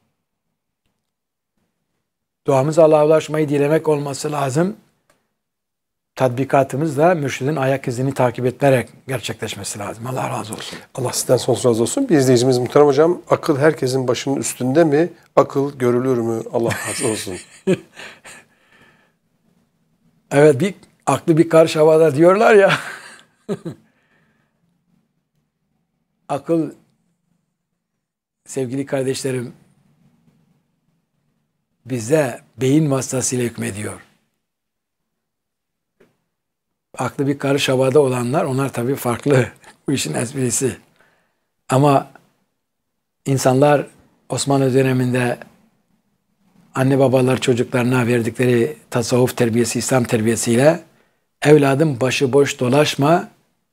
Duamız Allah'a ulaşmayı dilemek olması lazım. Tatbikatımız da mürşidin ayak izini takip etmeyerek gerçekleşmesi lazım. Allah razı olsun. Allah sizden sonsuz razı olsun. Bir izleyicimiz muhterem hocam, akıl herkesin başının üstünde mi? Akıl görülür mü? Allah razı olsun. Evet, bir aklı bir karış havada diyorlar ya. Akıl, sevgili kardeşlerim, bize beyin vasıtasıyla hükmediyor. Aklı bir karış havada olanlar, onlar tabii farklı. Bu işin esprisi. Ama insanlar Osmanlı döneminde anne babalar çocuklarına verdikleri tasavvuf terbiyesi, İslam terbiyesiyle evladım başıboş dolaşma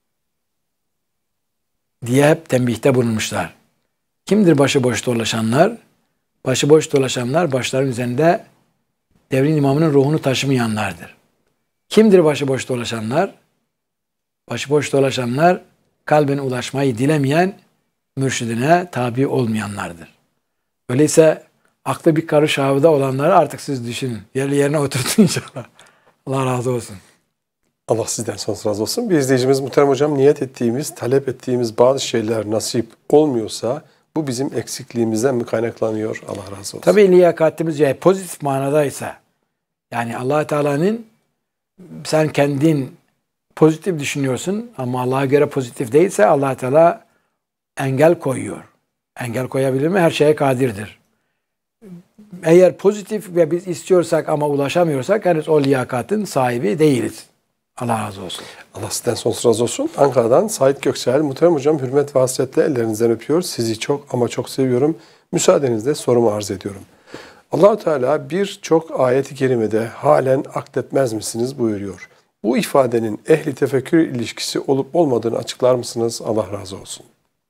diye hep tembihte bulunmuşlar. Kimdir başıboş dolaşanlar? Başıboş dolaşanlar başların üzerinde devrin imamının ruhunu taşımayanlardır. Kimdir başıboş dolaşanlar? Başıboş dolaşanlar kalbine ulaşmayı dilemeyen, mürşidine tabi olmayanlardır. Öyleyse aklı bir karış havada olanları artık siz düşünün. Yerli yerine oturtun inşallah. Allah razı olsun. Allah sizden sonsuz razı olsun. Bir izleyicimiz, muhterem hocam, niyet ettiğimiz, talep ettiğimiz bazı şeyler nasip olmuyorsa bu bizim eksikliğimizden mi kaynaklanıyor? Allah razı olsun. Tabii liyakatimiz yani pozitif manadaysa, yani Allah Teala'nın, sen kendin pozitif düşünüyorsun ama Allah'a göre pozitif değilse Allah Teala engel koyuyor. Engel koyabilir mi? Her şeye kadirdir. Eğer pozitif ve biz istiyorsak ama ulaşamıyorsak henüz o liyakatın sahibi değiliz. Allah razı olsun. Allah sizden sonsuz razı olsun. Ankara'dan Sait Göksel. Muhterem hocam, hürmet ve hasretle ellerinizden öpüyor. Sizi çok ama çok seviyorum. Müsaadenizle sorumu arz ediyorum. Allah-u Teala birçok ayet-i kerimede halen akletmez misiniz buyuruyor. Bu ifadenin ehli tefekkür ilişkisi olup olmadığını açıklar mısınız? Allah razı olsun.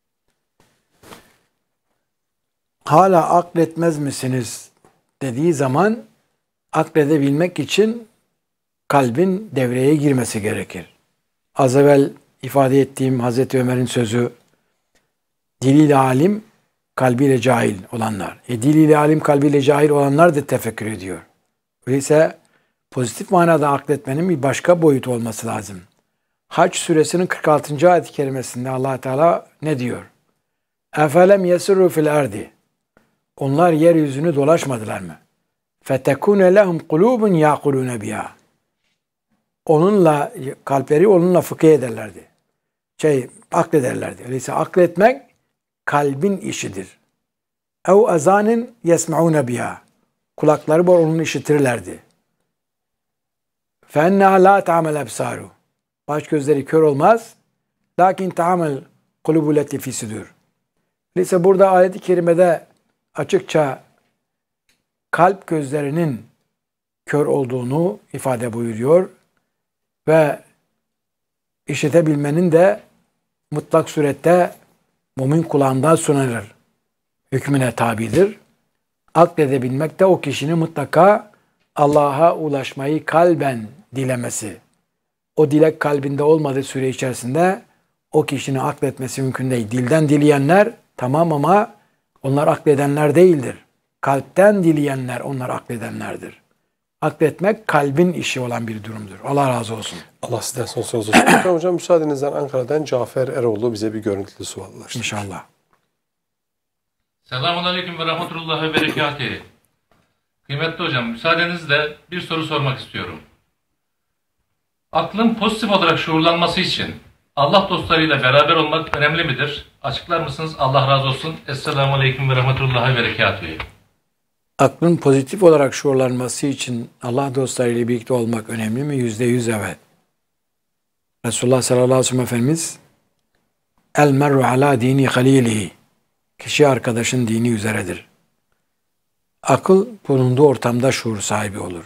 Hala akletmez misiniz dediği zaman akledebilmek için kalbin devreye girmesi gerekir. Az evvel ifade ettiğim Hazreti Ömer'in sözü, diliyle alim, kalbiyle cahil olanlar. E, diliyle alim, kalbiyle cahil olanlar da tefekkür ediyor. Öyleyse pozitif manada akletmenin bir başka boyutu olması lazım. Hac suresinin kırk altıncı ayet-i kerimesinde Allah Teala ne diyor? Efelem yesirru fil ardi. Onlar yeryüzünü dolaşmadılar mı? Fetekune lehum kulubun yaqulune biha. Onunla, kalpleri onunla fıkıh ederlerdi. Şey, aklederlerdi. Öyleyse akletmek kalbin işidir. Ev azanin yesma'une biha. Kulakları var, onun işitirlerdi. فَاَنَّهَا لَا تَعْمَلْ اَبْسَارُ. Baş gözleri kör olmaz. Lakin تَعْمَلْ قُلُبُ لَتِّ فِي سُدُورِ. Öyleyse burada ayet-i kerimede açıkça kalp gözlerinin kör olduğunu ifade buyuruyor ve işitebilmenin de mutlak surette mümin kulağından sunulur hükmüne tabidir. Akledebilmek de o kişinin mutlaka Allah'a ulaşmayı kalben dilemesi. O dilek kalbinde olmadığı süre içerisinde o kişinin akletmesi mümkün değil. Dilden dileyenler tamam ama onlar akledenler değildir. Kalpten dileyenler onlar akledenlerdir. Akletmek kalbin işi olan bir durumdur. Allah razı olsun. Allah sizden sonsuz razı olsun. Hocam, hocam müsaadenizden Ankara'dan Cafer Eroğlu bize bir görüntülü sual ulaştı. İnşallah. Selamun Aleyküm ve Rahmetullahi ve Berekatuhu. Kıymetli hocam, müsaadenizle bir soru sormak istiyorum. Aklın pozitif olarak şuurlanması için Allah dostlarıyla beraber olmak önemli midir? Açıklar mısınız? Allah razı olsun. Esselamu Aleyküm ve Rahmetullahi ve Berekatuhu. Aklın pozitif olarak şuurlanması için Allah dostlarıyla birlikte olmak önemli mi? Yüzde yüz evet. Resulullah sallallahu aleyhi ve sellem Efendimiz El merru ala dini halilihi. Kişi arkadaşın dini üzeredir. Akıl bulunduğu ortamda şuur sahibi olur.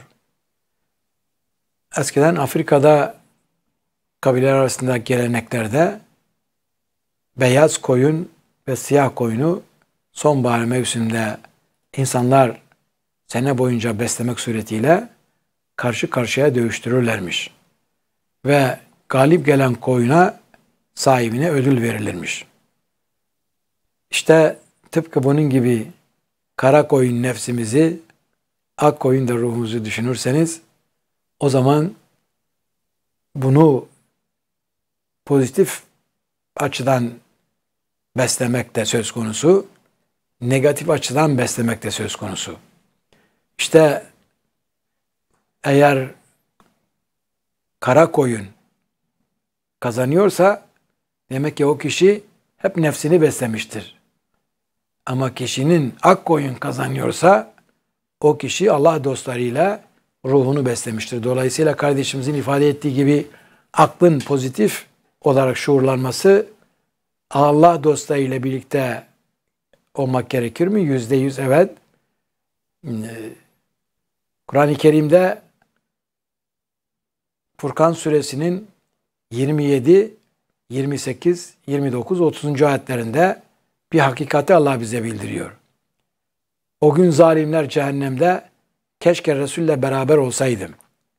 Eskiden Afrika'da kabileler arasında geleneklerde beyaz koyun ve siyah koyunu sonbahar mevsiminde insanlar sene boyunca beslemek suretiyle karşı karşıya dövüştürürlermiş. Ve galip gelen koyuna sahibine ödül verilirmiş. İşte tıpkı bunun gibi kara koyun nefsimizi, ak koyun da ruhumuzu düşünürseniz o zaman bunu pozitif açıdan beslemek de söz konusu, negatif açıdan beslemek de söz konusu. İşte eğer kara koyun kazanıyorsa demek ki o kişi hep nefsini beslemiştir. Ama kişinin ak koyun kazanıyorsa o kişi Allah dostlarıyla ruhunu beslemiştir. Dolayısıyla kardeşimizin ifade ettiği gibi aklın pozitif olarak şuurlanması Allah dostlarıyla birlikte olmak gerekir mi? Yüzde yüz evet. Kur'an-ı Kerim'de Furkan suresinin yirmi yedi, yirmi sekiz, yirmi dokuz, otuzuncu ayetlerinde bir hakikati Allah bize bildiriyor. O gün zalimler cehennemde keşke Resul'le beraber olsaydım.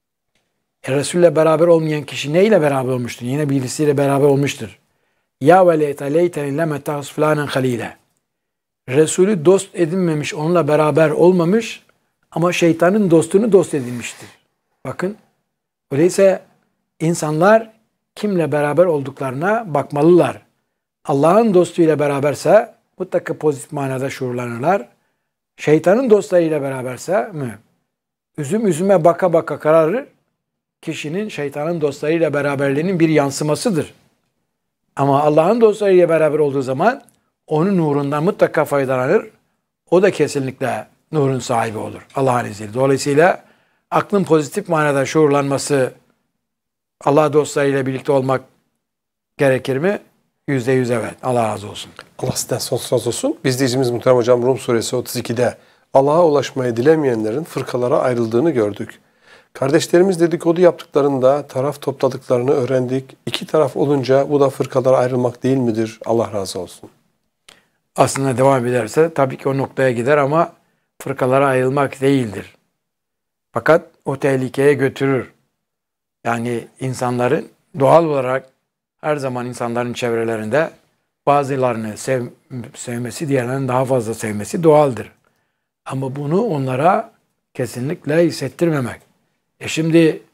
E Resul'le beraber olmayan kişi neyle beraber olmuştur? Yine birisiyle beraber olmuştur. Ya ve leyte leyteni lemetahs fulanen halile. Resulü dost edinmemiş, onunla beraber olmamış ama şeytanın dostunu dost edinmiştir. Bakın. Öyleyse insanlar kimle beraber olduklarına bakmalılar. Allah'ın dostuyla beraberse mutlaka pozitif manada şuurlanırlar. Şeytanın dostlarıyla beraberse mi? Üzüm üzüme baka baka kararır. Kişinin şeytanın dostlarıyla beraberliğinin bir yansımasıdır. Ama Allah'ın dostlarıyla beraber olduğu zaman onun nurundan mutlaka faydalanır. O da kesinlikle nurun sahibi olur. Allah'ın izniyle. Dolayısıyla aklın pozitif manada şuurlanması, Allah dostlarıyla birlikte olmak gerekir mi? Yüzde yüz evet. Allah razı olsun. Allah sizden sonsuz razı olsun. Biz izleyicimiz muhterem hocam Rum suresi otuz ikide Allah'a ulaşmayı dilemeyenlerin fırkalara ayrıldığını gördük. Kardeşlerimiz dedikodu yaptıklarında taraf topladıklarını öğrendik. İki taraf olunca bu da fırkalara ayrılmak değil midir? Allah razı olsun. Aslında devam ederse tabii ki o noktaya gider ama fırkalara ayrılmak değildir. Fakat o tehlikeye götürür. Yani insanların doğal olarak her zaman insanların çevrelerinde bazılarını sev, sevmesi, diğerlerinin daha fazla sevmesi doğaldır. Ama bunu onlara kesinlikle hissettirmemek. E şimdi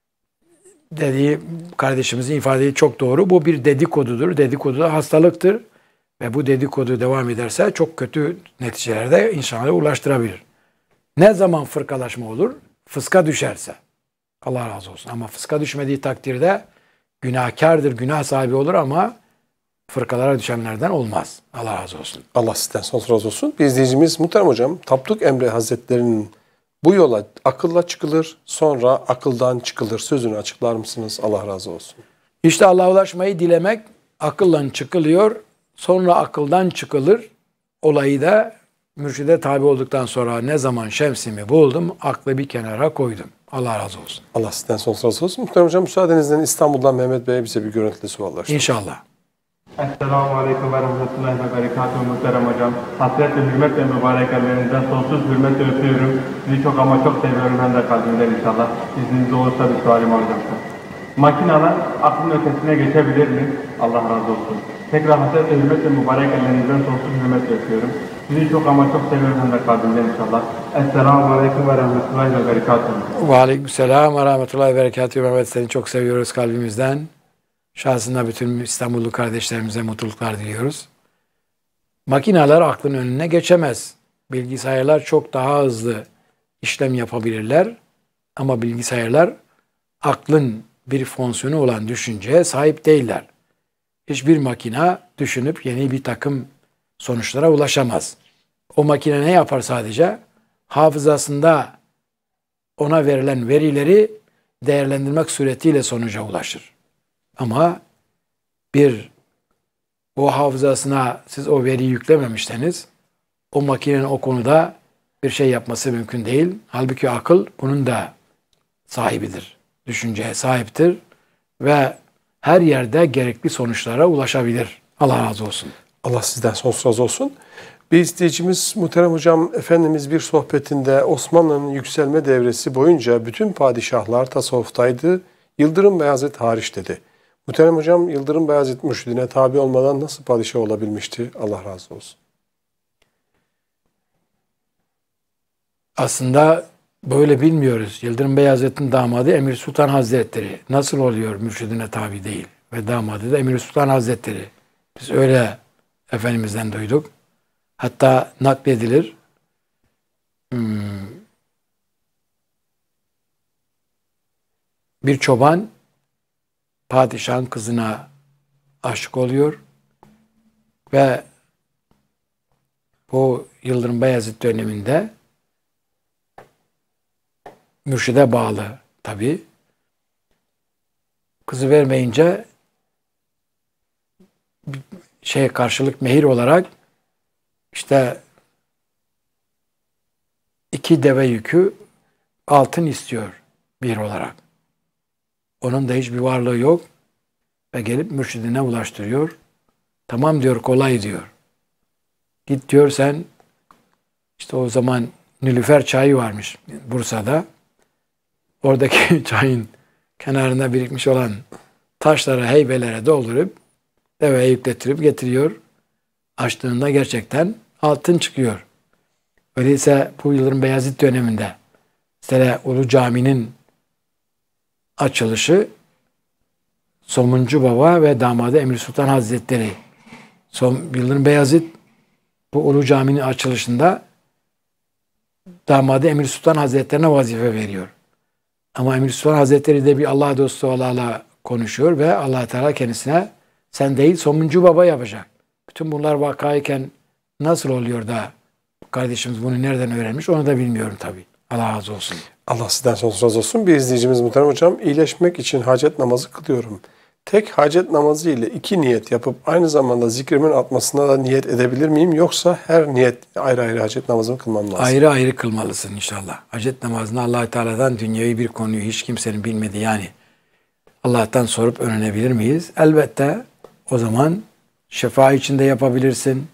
dediği kardeşimizin ifadesi çok doğru. Bu bir dedikodudur. Dedikodu da hastalıktır. Ve bu dedikodu devam ederse çok kötü neticelerde insanlara ulaştırabilir. Ne zaman fırkalaşma olur? Fıska düşerse. Allah razı olsun. Ama fıska düşmediği takdirde günahkardır, günah sahibi olur ama fırkalara düşenlerden olmaz. Allah razı olsun. Allah sizden sonsuz razı olsun. Bir izleyicimiz muhterem hocam, Tapduk Emre Hazretleri'nin bu yola akılla çıkılır, sonra akıldan çıkılır sözünü açıklar mısınız? Allah razı olsun. İşte Allah'a ulaşmayı dilemek akılla çıkılıyor, sonra akıldan çıkılır. Olayı da mürşide tabi olduktan sonra ne zaman şemsimi buldum, aklı bir kenara koydum. Allah razı olsun. Allah sizden sonsuz razı olsun. Muhterem hocam müsaadenizle İstanbul'dan Mehmet Bey'e bize bir görüntülü suallar. İnşallah. Esselamu Aleyküm ve Rahmetullahi ve Berekatuhu muhterem hocam. Hasretle, hürmetle mübarek ellerinizden sonsuz hürmetle öpüyorum. Sizi çok ama çok seviyorum hem de kalbimden inşallah. İzniniz olursa bir sualim olacak. Makineler aklın ötesine geçebilir mi? Allah razı olsun. Tekrar hasretle, hürmetle mübarek ellerinizden sonsuz hürmetle öpüyorum. Sizi çok ama çok seviyorum hem de kalbimden inşallah. Esselamu Aleyküm ve Rahmetullahi ve Berekatuhu. Ve Aleyküm Selam ve Rahmetullahi ve Berekatuhu. Mehmet, seni çok seviyoruz kalbimizden. Şahsında bütün İstanbullu kardeşlerimize mutluluklar diliyoruz. Makineler aklın önüne geçemez. Bilgisayarlar çok daha hızlı işlem yapabilirler. Ama bilgisayarlar aklın bir fonksiyonu olan düşünceye sahip değiller. Hiçbir makine düşünüp yeni bir takım sonuçlara ulaşamaz. O makine ne yapar sadece? Hafızasında ona verilen verileri değerlendirmek suretiyle sonuca ulaşır. Ama bir o hafızasına siz o veriyi yüklememişseniz o makinenin o konuda bir şey yapması mümkün değil. Halbuki akıl bunun da sahibidir. Düşünceye sahiptir ve her yerde gerekli sonuçlara ulaşabilir. Allah razı olsun. Allah sizden sonsuz razı olsun. Bir izleyicimiz muhterem hocam, Efendimiz bir sohbetinde Osmanlı'nın yükselme devresi boyunca bütün padişahlar tasavvuftaydı, Yıldırım Beyazıt hariç dedi. Muhterem hocam, Yıldırım Beyazıt mürşidine tabi olmadan nasıl padişah olabilmişti? Allah razı olsun. Aslında böyle bilmiyoruz. Yıldırım Beyazıt'ın damadı Emir Sultan Hazretleri nasıl oluyor mürşidine tabi değil? Ve damadı da Emir Sultan Hazretleri. Biz öyle Efendimiz'den duyduk. Hatta nakledilir. Hmm. Bir çoban padişahın kızına aşık oluyor ve bu Yıldırım Beyazıt döneminde mürşide bağlı tabii. Kızı vermeyince şey karşılık mehir olarak işte iki deve yükü altın istiyor bir olarak. Onun da hiçbir varlığı yok ve gelip mürşidine ulaştırıyor. Tamam diyor, kolay diyor. Git diyor sen, işte o zaman Nilüfer çayı varmış Bursa'da. Oradaki çayın kenarında birikmiş olan taşları heybelere doldurup deveye yükletirip getiriyor. Açtığında gerçekten altın çıkıyor. Öyleyse bu Yıldırım Beyazıt döneminde mesela Ulu Cami'nin açılışı Somuncu Baba ve damadı Emir Sultan Hazretleri. Son Yıldırım Beyazıt bu Ulu Cami'nin açılışında damadı Emir Sultan Hazretlerine vazife veriyor. Ama Emir Sultan Hazretleri de bir Allah dostu Allah'la konuşuyor ve Allah Teala kendisine sen değil Somuncu Baba yapacak. Bütün bunlar vakayken nasıl oluyor da kardeşimiz bunu nereden öğrenmiş onu da bilmiyorum tabii. Allah razı olsun. Allah sizden sonsuz razı olsun. Bir izleyicimiz muhterem hocam, iyileşmek için hacet namazı kılıyorum. Tek hacet namazı ile iki niyet yapıp aynı zamanda zikrimin atmasına da niyet edebilir miyim? Yoksa her niyet ayrı ayrı hacet namazımı kılmam lazım? Ayrı ayrı kılmalısın inşallah. Hacet namazını Allah-u Teala'dan dünyevi bir konuyu hiç kimsenin bilmediği yani Allah'tan sorup öğrenebilir miyiz? Elbette o zaman şefa içinde yapabilirsin.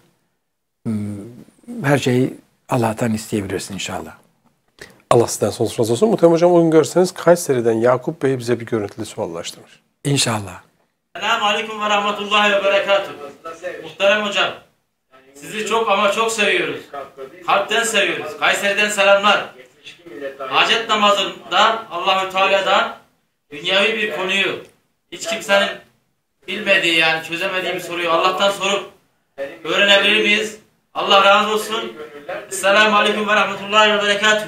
Her şeyi Allah'tan isteyebilirsin inşallah. Allah sizden sonsuz razı olsun. Muhterem hocam, bugün görseniz Kayseri'den Yakup Bey bize bir görüntülü suallaştırmış. İnşallah. Selamun Aleyküm ve Rahmetullahi ve Berekatuhu. Muhterem hocam, sizi çok ama çok seviyoruz. Kalpten seviyoruz. Kayseri'den selamlar. Hacet namazında Allahu Teala'dan dünyavi bir konuyu hiç kimsenin bilmediği yani çözemediği bir soruyu Allah'tan sorup öğrenebilir miyiz? Allah razı olsun. Selamun Aleyküm ve Rahmetullahi ve Berekatuhu.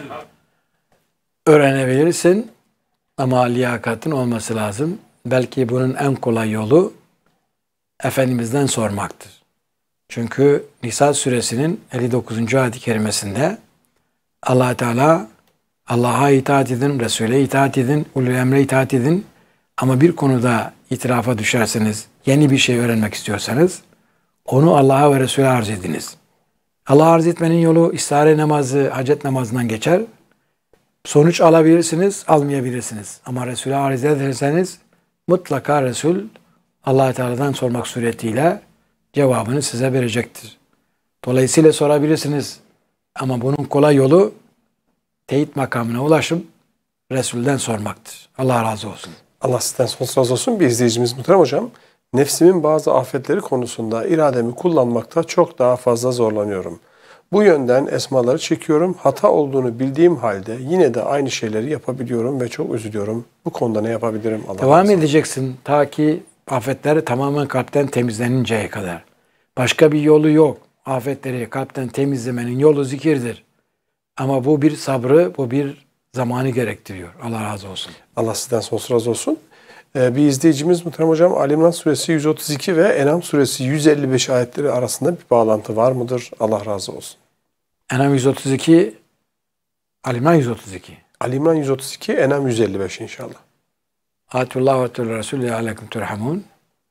Öğrenebilirsin ama liyakatın olması lazım. Belki bunun en kolay yolu Efendimiz'den sormaktır. Çünkü Nisa suresinin elli dokuzuncu ayet-i kerimesinde Allah Teala Allah'a itaat edin, Resul'e itaat edin, ulul emre itaat edin ama bir konuda itirafa düşerseniz, yeni bir şey öğrenmek istiyorsanız onu Allah'a ve Resul'e arz ediniz. Allah'a arz etmenin yolu istihare namazı, hacet namazından geçer. Sonuç alabilirsiniz, almayabilirsiniz. Ama Resul'e arz ederseniz mutlaka Resul Allah Teala'dan sormak suretiyle cevabını size verecektir. Dolayısıyla sorabilirsiniz. Ama bunun kolay yolu teyit makamına ulaşıp Resul'den sormaktır. Allah razı olsun. Allah sizden sonsuz razı olsun. Bir izleyicimiz muhterem hocam, nefsimin bazı afetleri konusunda irademi kullanmakta çok daha fazla zorlanıyorum. Bu yönden esmaları çekiyorum. Hata olduğunu bildiğim halde yine de aynı şeyleri yapabiliyorum ve çok üzülüyorum. Bu konuda ne yapabilirim? Allah Devam razı edeceksin ta ki afetleri tamamen kalpten temizleninceye kadar. Başka bir yolu yok. Afetleri kalpten temizlemenin yolu zikirdir. Ama bu bir sabrı, bu bir zamanı gerektiriyor. Allah razı olsun. Allah sizden sonsuz razı olsun. Ee, bir izleyicimiz muhterem hocam, Ali İmran suresi yüz otuz iki ve Enam suresi yüz elli beş ayetleri arasında bir bağlantı var mıdır? Allah razı olsun. Enam yüz otuz iki, Ali İmran yüz otuz iki. Ali İmran yüz otuz iki, Enam yüz elli beş inşallah. Atullah ve Teala Resulü aleyküm turhamun.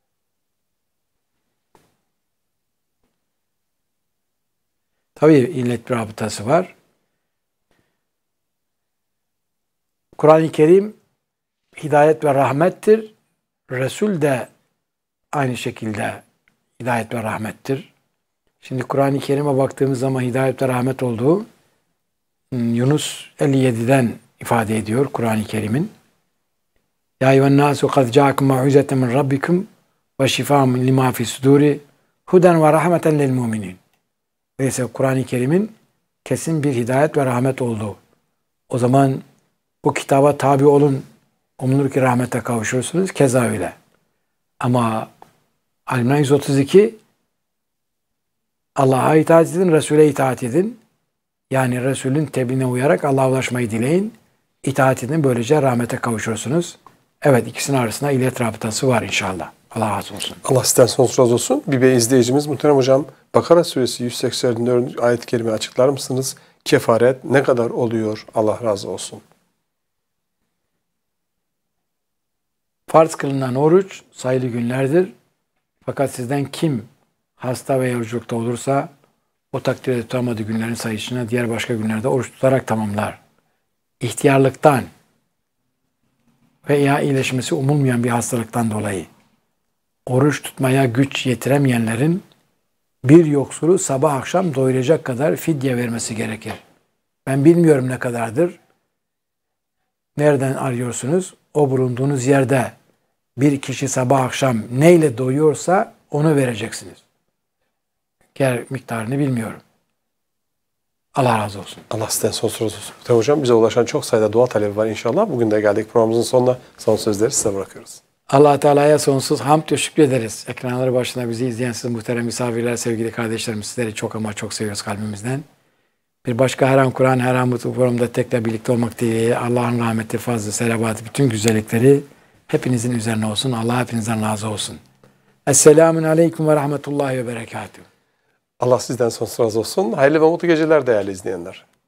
Tabii illet bir rabıtası var. Kur'an-ı Kerim hidayet ve rahmettir. Resul de aynı şekilde hidayet ve rahmettir. Şimdi Kur'an-ı Kerim'e baktığımız zaman hidayet ve rahmet olduğu Yunus elli yedi'den ifade ediyor Kur'an-ı Kerim'in. Ya eyyühen nasu kad ca'akum mev'izeten min rabbikum ve şifa'un lima fi suduri huden ve rahmeten lil mu'minin. Öyleyse Kur'an-ı Kerim'in kesin bir hidayet ve rahmet olduğu. O zaman bu kitaba tabi olun, umulur ki rahmete kavuşursunuz. Keza öyle. Ama Ali yüz otuz iki Allah'a itaat edin, Resul'e itaat edin. Yani Resul'ün tebliğine uyarak Allah'a ulaşmayı dileyin. İtaat edin, böylece rahmete kavuşursunuz. Evet, ikisinin arasında illet rabıtası var inşallah. Allah razı olsun. Allah sizden sonsuz razı olsun. Bir bey izleyicimiz muhterem hocam, Bakara suresi yüz seksen dördüncü ayet-i kerime açıklar mısınız? Kefaret ne kadar oluyor? Allah razı olsun. Farz kılınan oruç sayılı günlerdir. Fakat sizden kim hasta ve yolculukta olursa o takdirde tutamadığı günlerin sayısını diğer başka günlerde oruç tutarak tamamlar. İhtiyarlıktan veya iyileşmesi umulmayan bir hastalıktan dolayı oruç tutmaya güç yetiremeyenlerin bir yoksulu sabah akşam doyuracak kadar fidye vermesi gerekir. Ben bilmiyorum ne kadardır. Nereden arıyorsunuz? O bulunduğunuz yerde bir kişi sabah akşam neyle doyuyorsa onu vereceksiniz. Ger miktarını bilmiyorum. Allah razı olsun. Allah sizden sonsuz razı olsun. Muhterem hocam, bize ulaşan çok sayıda dua talebi var inşallah. Bugün de geldik programımızın sonuna. Son sözleri size bırakıyoruz. Allah Teala'ya sonsuz hamd ve şükrederiz. Ekranları başına bizi izleyen siz muhterem misafirler, sevgili kardeşlerim, sizleri çok ama çok seviyoruz kalbimizden. Bir başka her an Kur'an, her an mutlu programda tekrar birlikte olmak dileğiyle Allah'ın rahmeti, fazlı, selavatı, bütün güzellikleri hepinizin üzerine olsun. Allah hepinizden razı olsun. Esselamun Aleyküm ve Rahmetullahi ve Berekatuhu. Allah sizden sonsuz razı olsun. Hayırlı ve mutlu geceler değerli izleyenler.